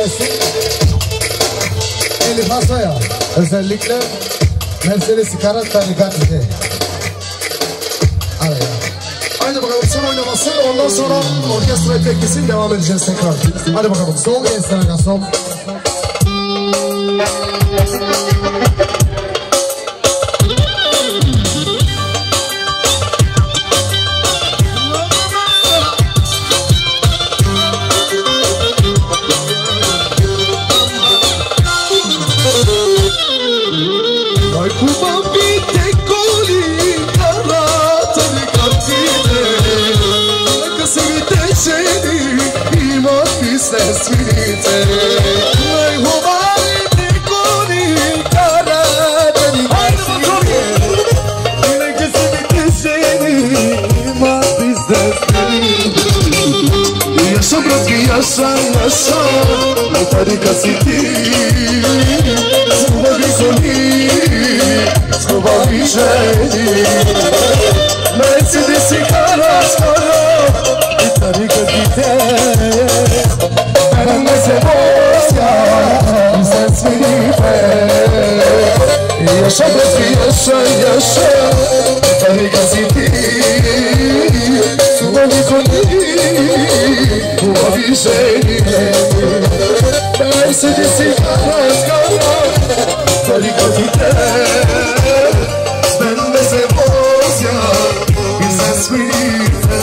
etsin. Elif Asa'ya özellikle Mercedes Karat Tarikat bize. Hadi ya. Haydi bakalım son oynaması, ondan sonra orkestra tepkisi devam edeceğiz tekrar. Hadi bakalım son enstrümantasyon. Yaşa yaşa Tarika City Scuba Bisoni Scuba Biceni Mercedes Karas Kara Tarika City Ben de Sebosya Sen Svenife Yaşa yaşa yaşa Tarika City Scuba Bisoni Scuba Biceni Mercedes Karas Kara Tarika City Ben de Sebosya Sen Svenife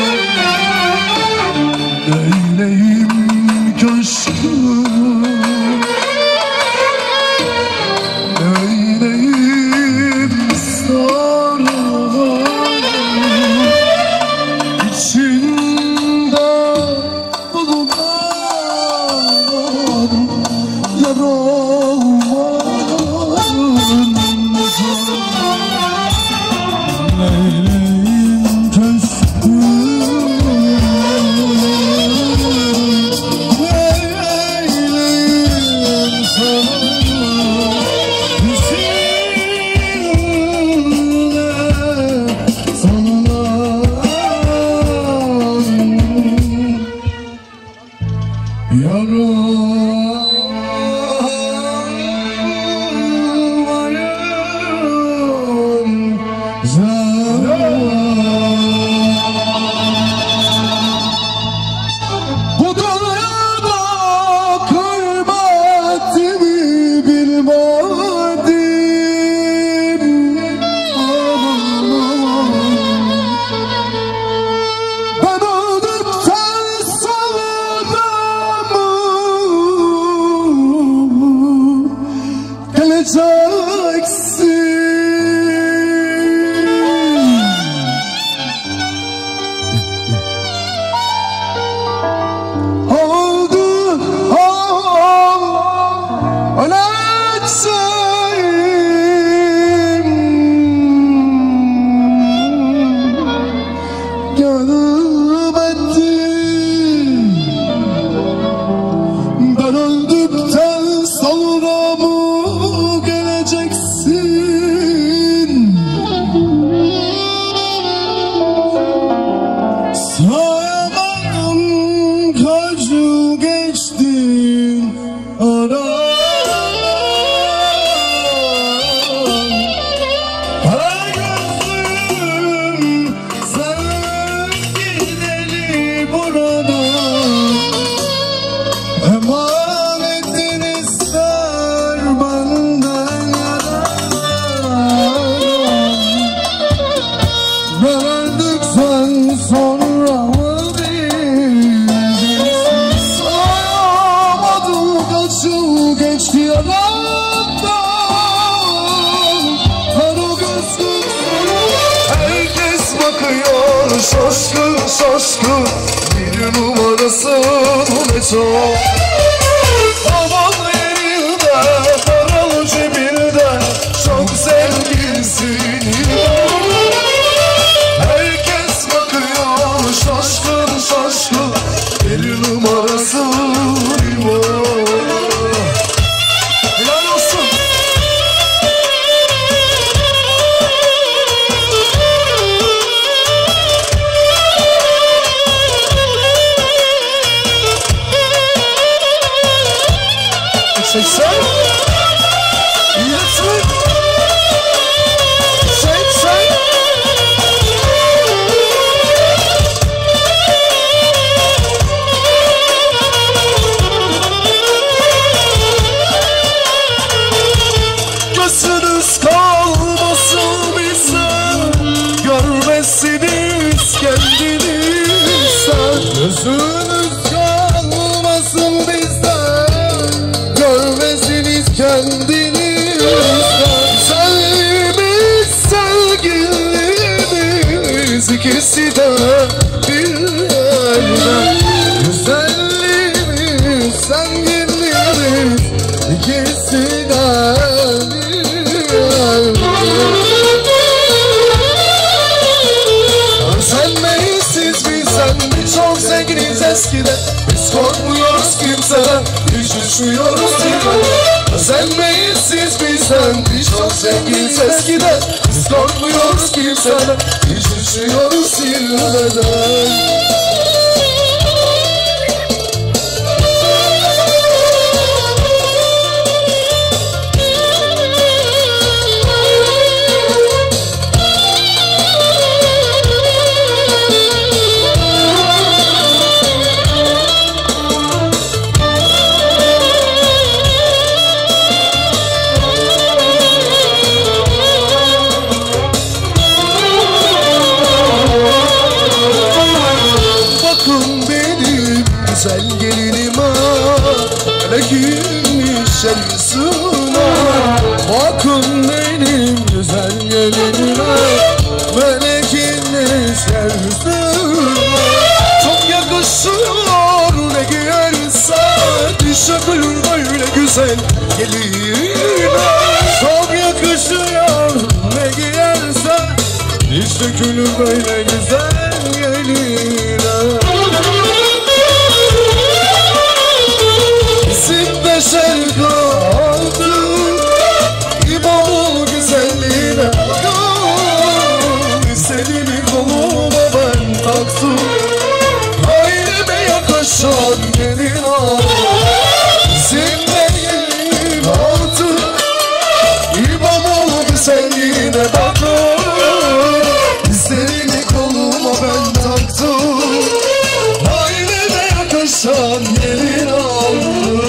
Neyleyim coşkun Şaşkın şaşkın bir numarası bu ne çok. Aman yerinde paralı cebinde çok zenginsin. Herkes bakıyor şaşkın şaşkın bir numarası bu. Helal olsun. seksen yetmiş seksen gözünüz kalmasın bizden, görmezsiniz kendinizden. Gözünüz kalmasın bizden, görmezsiniz kendinizden. Sevgimiz sevgilimiz ikisi de bir yerden. Güzelliğimiz sevgilimiz ikisi de bir yerden. Senmeyiz siz bizden, birçok zenginiz eskiden. Biz korkmuyoruz kimseden, hiç düşmüyoruz zirveden. Senmeyiz siz bizden, birçok zenginiz eskiden. Biz korkmuyoruz kimseden, hiç düşmüyoruz zirveden. Güzel gelinime melekinmiş el yüzüne. Bakın benim güzel gelinime melekinmiş el yüzüne. Çok yakışıyor ne giyerse, diş yakılır böyle güzel geline. Çok yakışıyor ne giyerse, diş dökülür böyle güzel geline. İsimde şerh aldı İmamul güzelliğine. İstediğimi koluma ben taktım. Aileme yakışan gelin al. Kaynanan gelin aldım.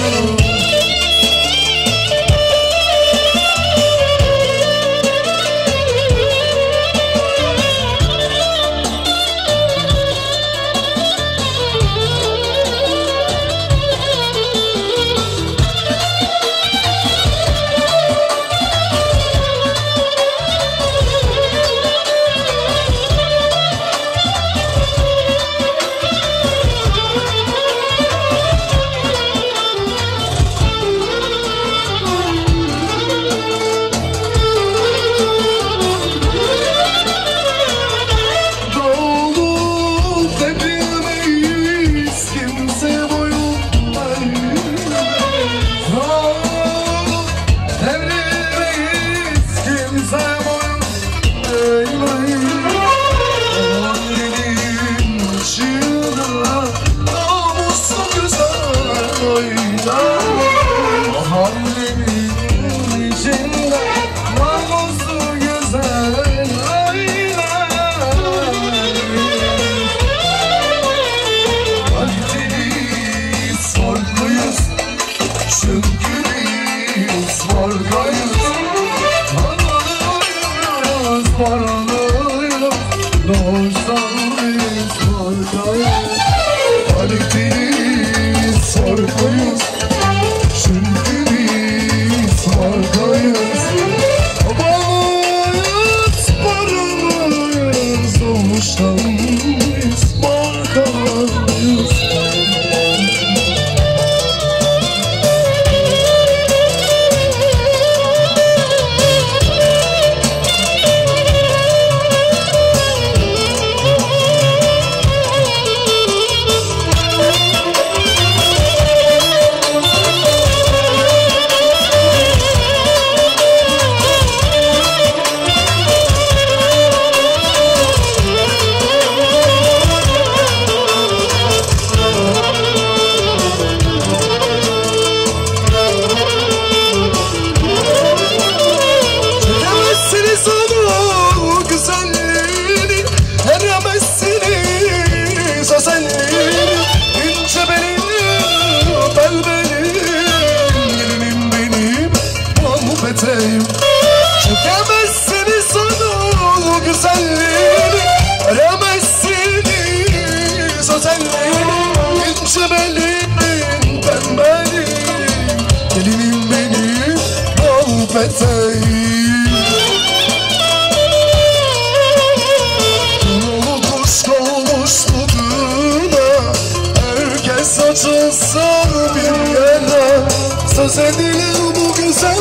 Söz edilir bu güzel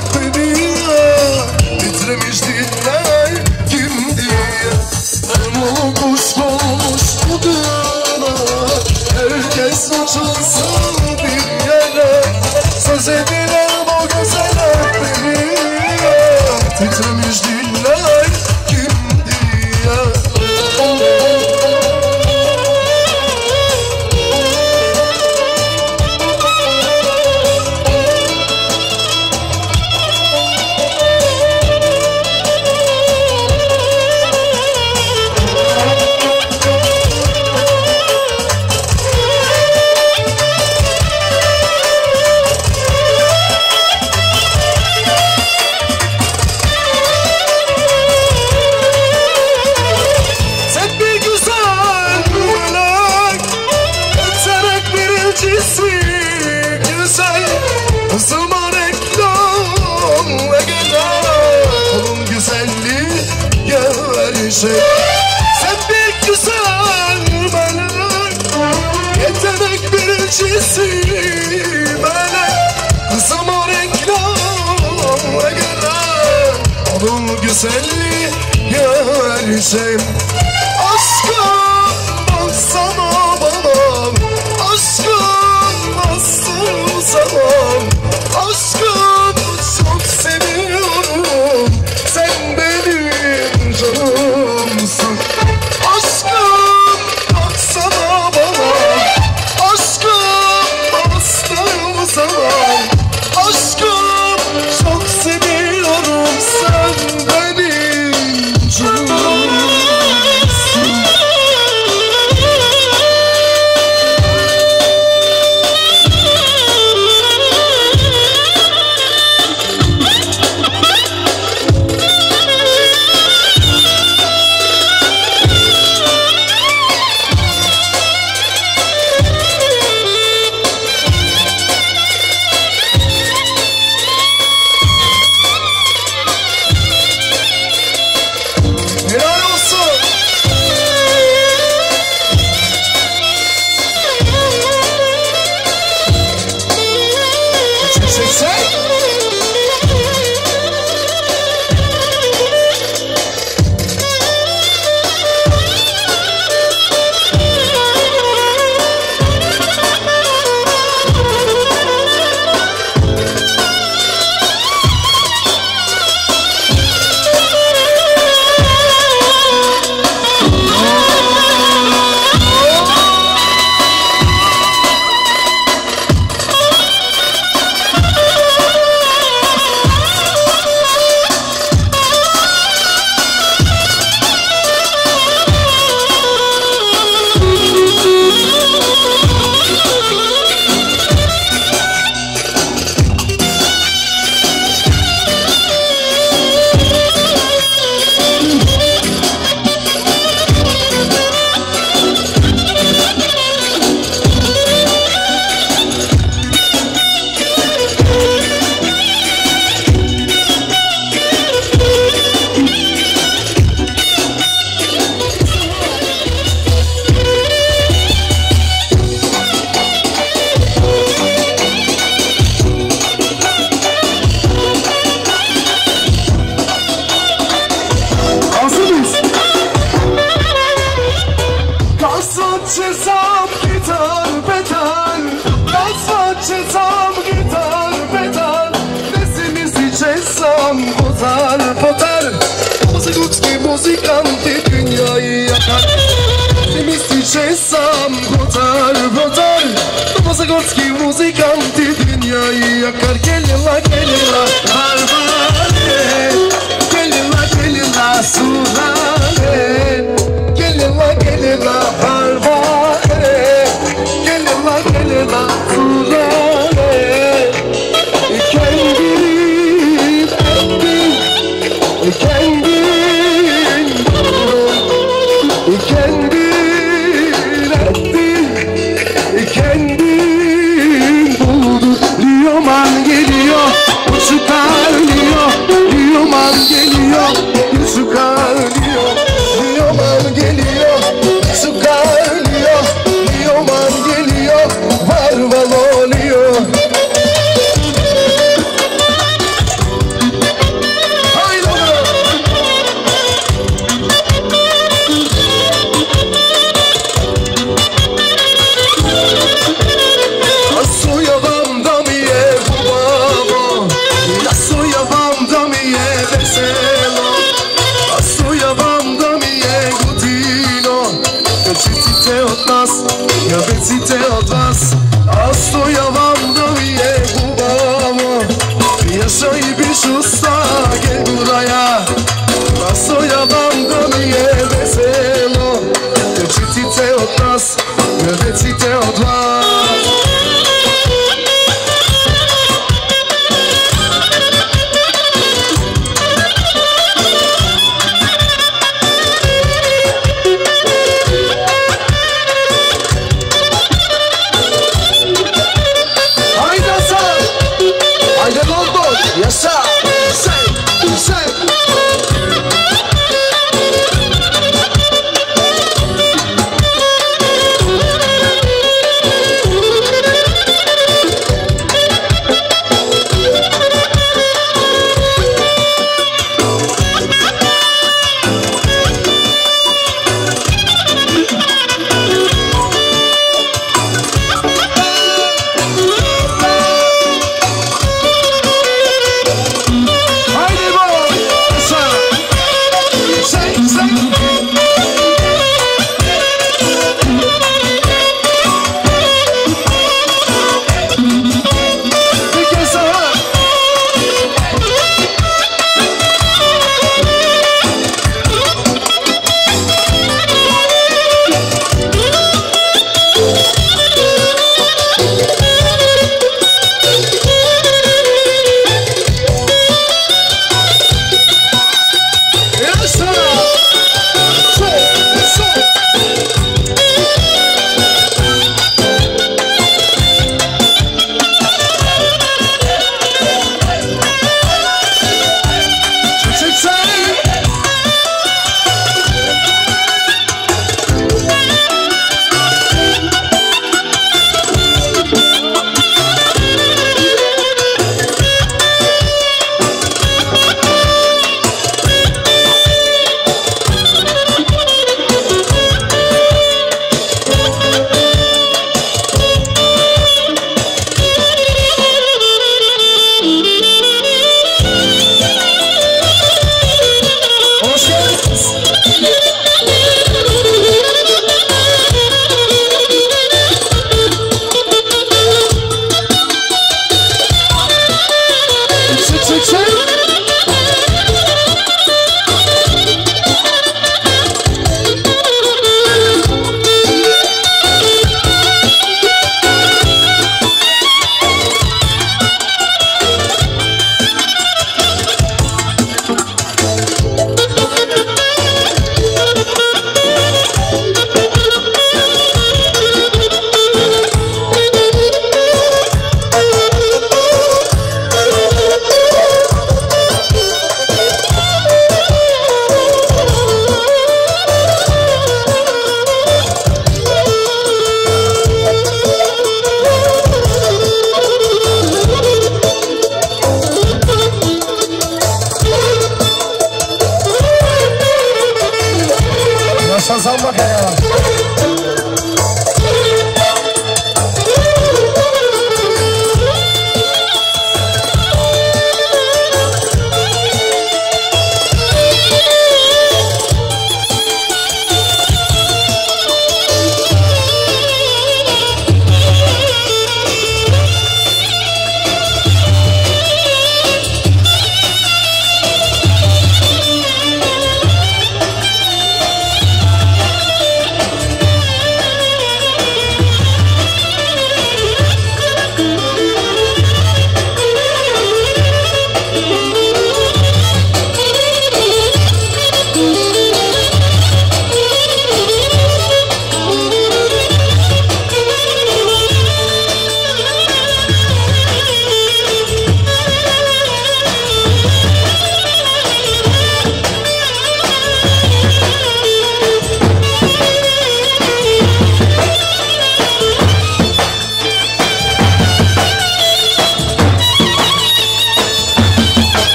dünya, titremiş diller kim diye. Armalı kuş olmuş bu dünya, herkes açılsa bir yere. Söz edilir bu güzel dünya, titremiş diller kim diye. Sen bir güzel melek, yetenek birincisi melek. Kızıma reklam ve gelen onun güzelliği gerçek. Aşkım baksana bana, aşkım nasıl zaman. Aşkım çok seviyorum, sen benim canımsın. Aşkım baksana bana, aşkım bastığım zaman. Aşkım çok seviyorum, sen benim canımsın. muzikanti dünyayı yakar. Mislice sam botar botar Mozagorski muzikanti dünyayı yakar. Gelin la gelin la Barbare, gelin la gelin la Sudane, gelin la gelin la Barbare, gelin la gelin la Sudane. Kendin ettin, kendin kendin ettin, kendin buldun. Lioman geliyor, uçuk ağlıyor. Lioman geliyor, uçuk ağlıyor. Lioman geliyor, uçuk ağlıyor. Lioman geliyor, var var oluyor. Ja recite od vas, a stoja vam da mi je gubamo. Yaşa i biš usta, gel buraya. A stoja vam da mi je veselo. Recite od nas, ja recite od vas. Yaşa, sen, sen. Samba Kaya.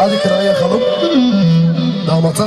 Hadi kırayı yakalım. Damata.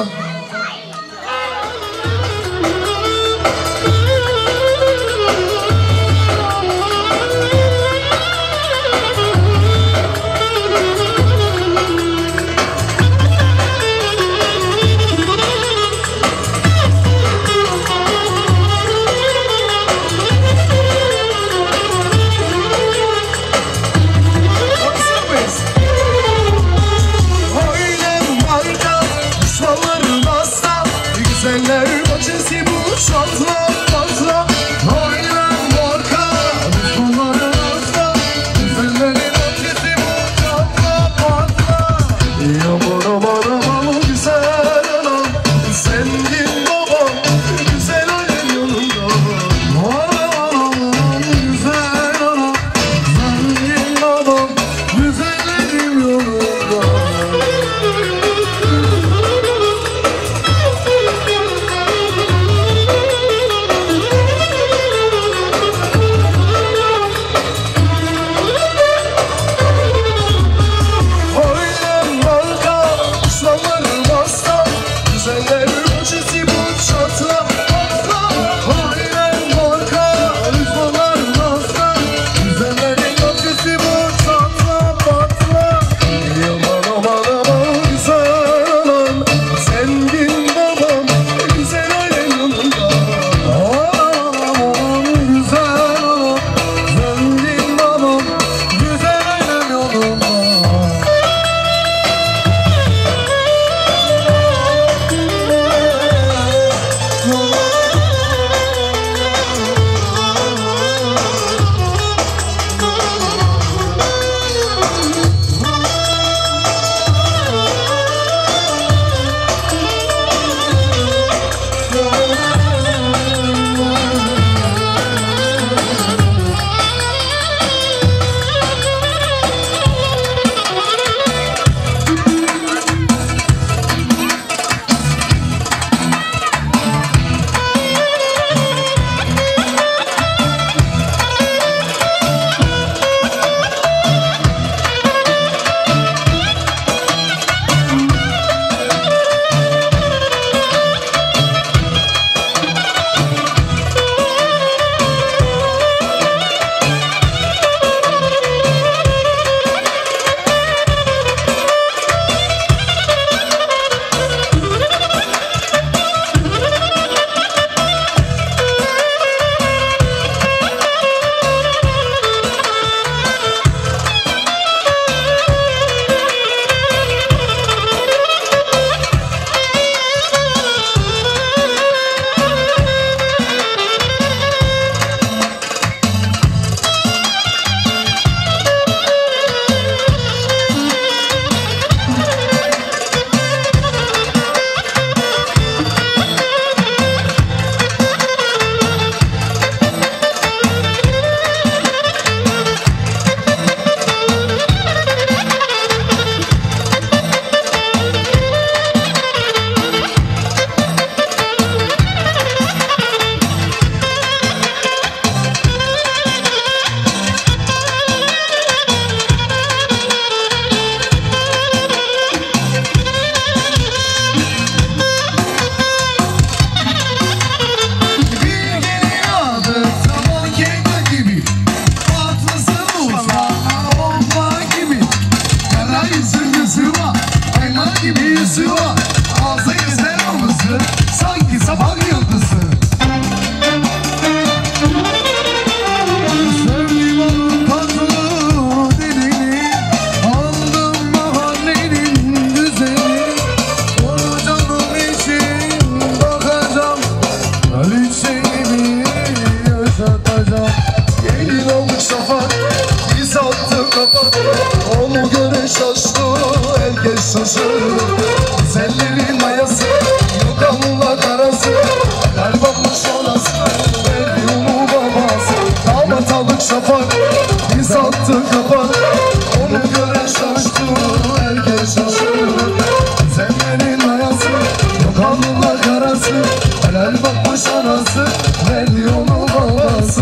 Güzellerin mayası, yok Allah karası. Gel bakmış orası, verdi onu babası. Damat aldık şafak, biz attık kapak. Onu gören şaştı, herkes şaşırdı. Güzellerin mayası, yok Allah karası. Helal bakmış anası, verdi onu babası.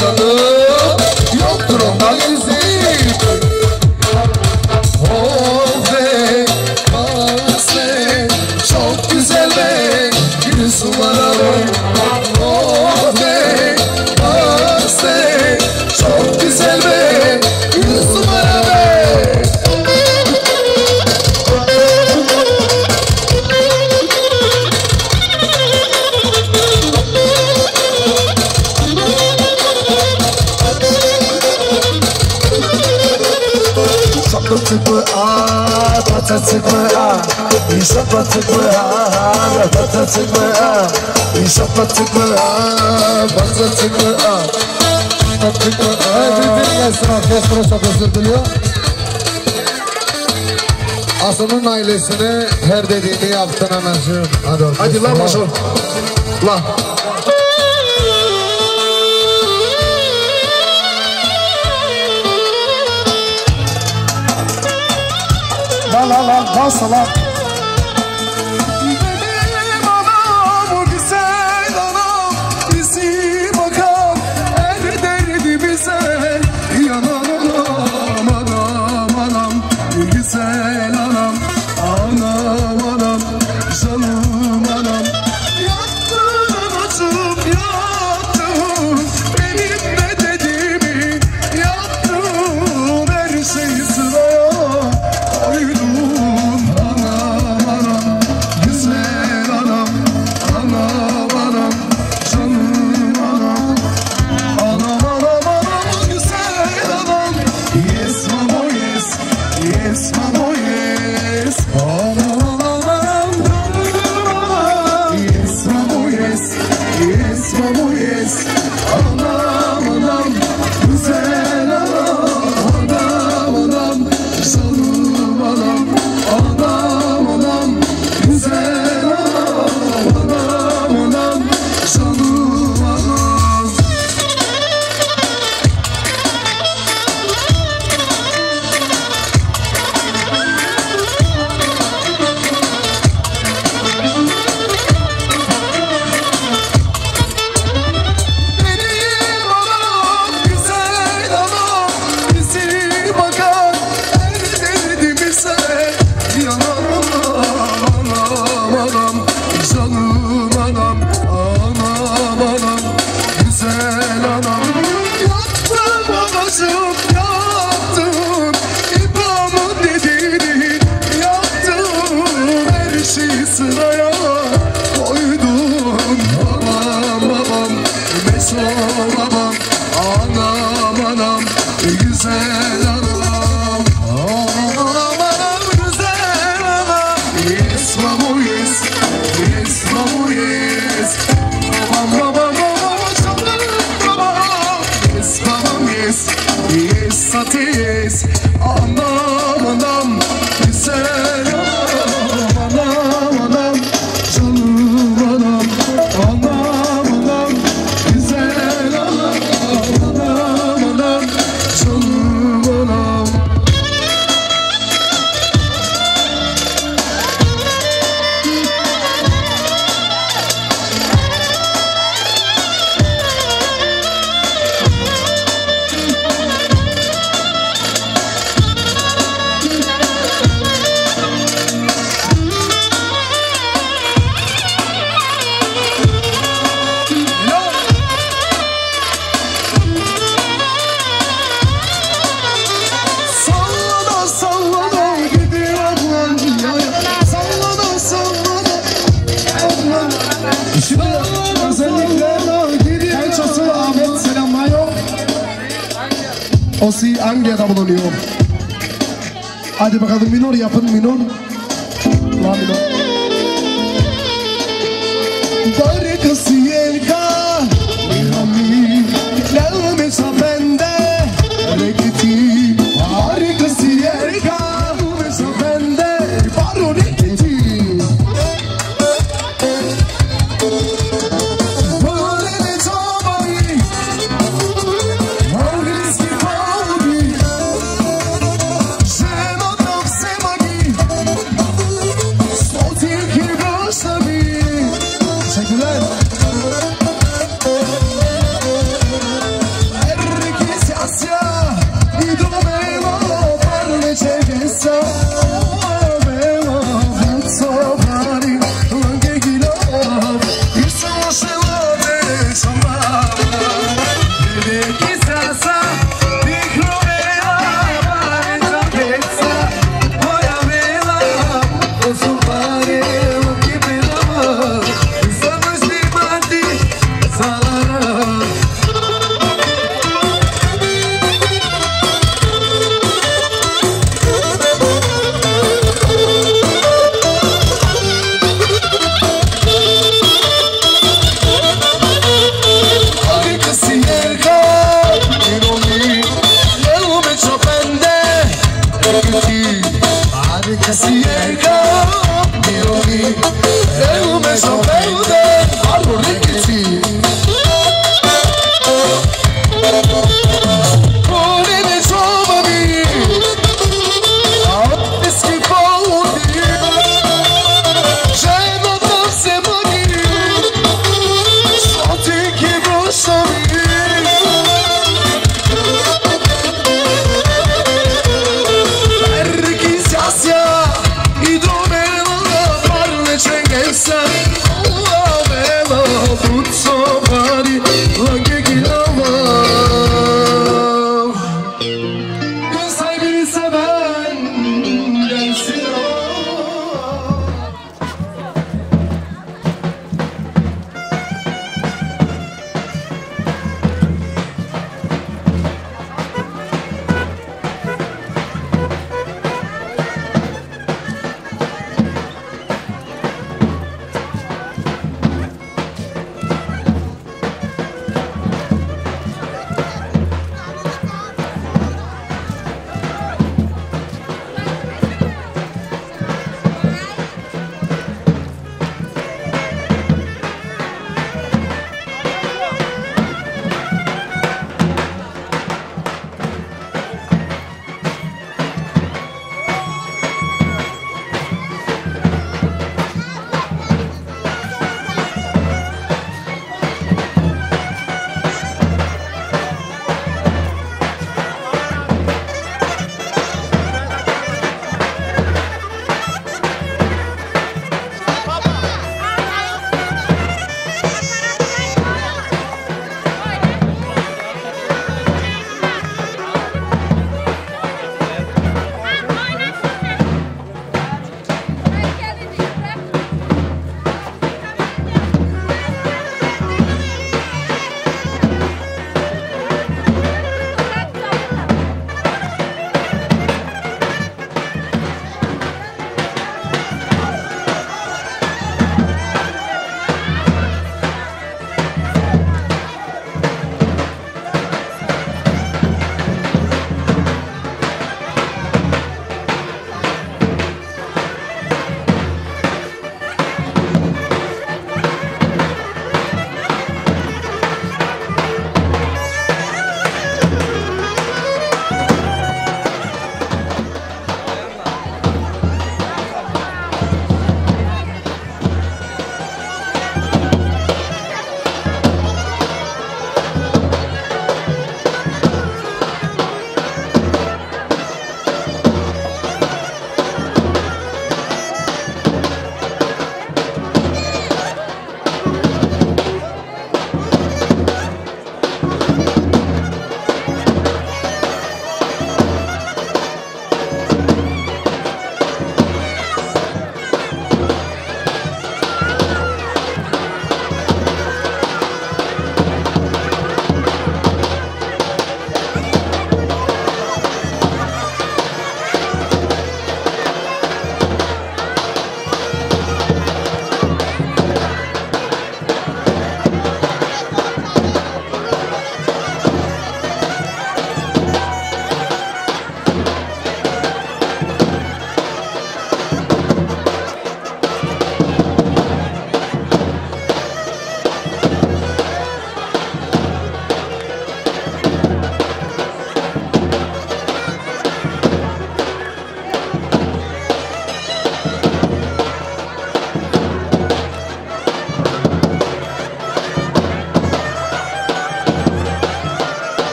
insanı yoktur ondan güzel. Oh be, ah sen çok güzel be, yüz numara be. Oh be, ah sen çok güzel be, yüz numara be. Şapatıklı ah, patatıklı ah, şapatıklı ah, patatıklı ah, şapatıklı ah, patatıklı ah, patatıklı ah. Bütün gelsin orkestra çok özür diliyor. Asım'ın ailesine her dediğini yaptın anacığım. Hadi orkestra. Hadi lan başla. Lan. La la la, dansa la. Benim anam, güzel anam, bizi bakan her derdimize yanan anam, anam, anam, güzel anam, anam, anam, canım anam. Yaktın anacığım, yaktın, benim ne dediğimi yaktın, her şeyi sıraya koydun. Anam, anam, güzel anam, anam, anam, canım anam. Anam, anam, anam, güzel anam. Yes mamo yes, yes mamo yes. Anam, anam, anam, canım anam. Yes mamo yes, yes mamo yes. Anam, anam, güzel anam. Anam, anam, canım anam. Anam, anam, güzel anam. Anam, anam, canım anam. Benim anam, güzel anam, bizi bakan her derdimize yanan anam, anam, anam, canım anam, anam, anam, güzel anam. Yaktın anacığım, yaktın, İbrahim'in dediğini yaktın, her şeyi sıraya koydun. Anam, babam, meso babam, anam, anam, güzel anam. Anam, anam, anam, güzel anam. Yes, mamo, yes, yes, mamo, yes. Babam, babam, babam, canım babam. Yes, babam, yes, yes, sati, yes. Anam, anam, güzel anam. Anam, anam, canım anam. Anam, anam, güzel anam. Anam, anam, canım anam. Sallana sallana gidiyor lan ya. Sallana sallana ablan. Şimdi özellikle Pençası Ahmet selamlıyor. Osi Angel'da bulunuyor. Hadi bakalım minor yapın minor. La minor. Darikası yelka Mirami Lelme sapende Reketi Harikası yelka Lelme sapende Baro reketi Böyle çabayı Mauliski Pauli Ženo tog semagi Stotilki grošami Teşekkürler.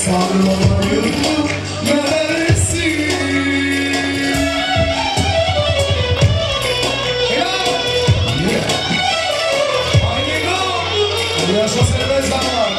sarmalayım mı neresi? Yaşa serbest zaman.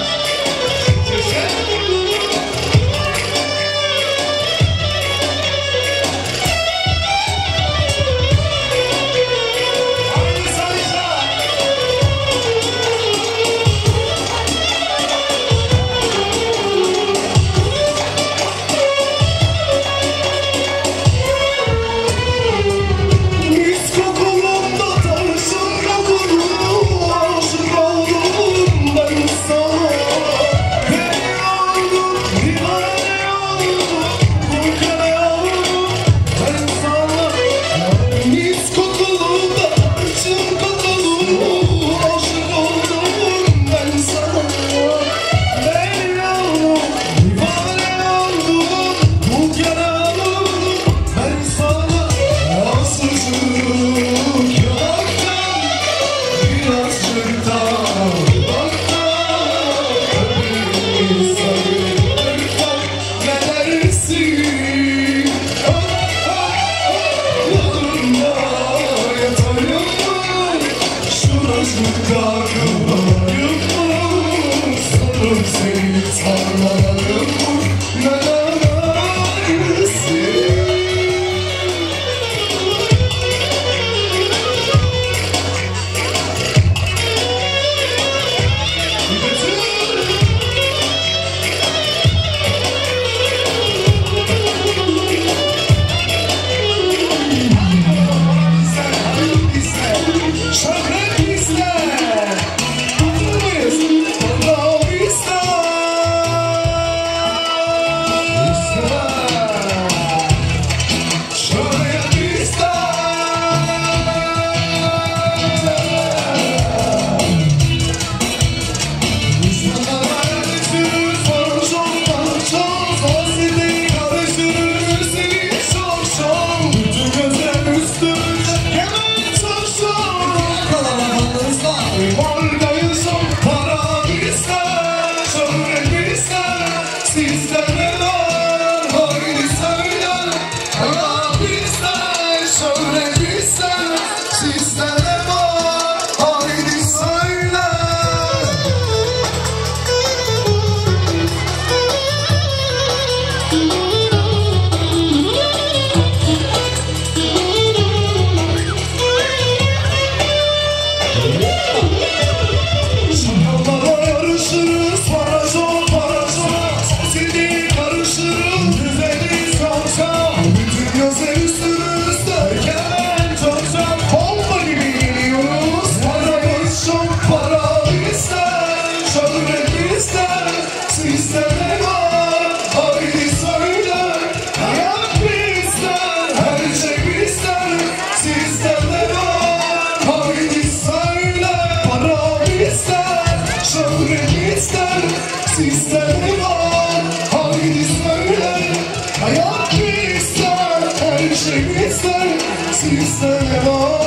Sizde ne var?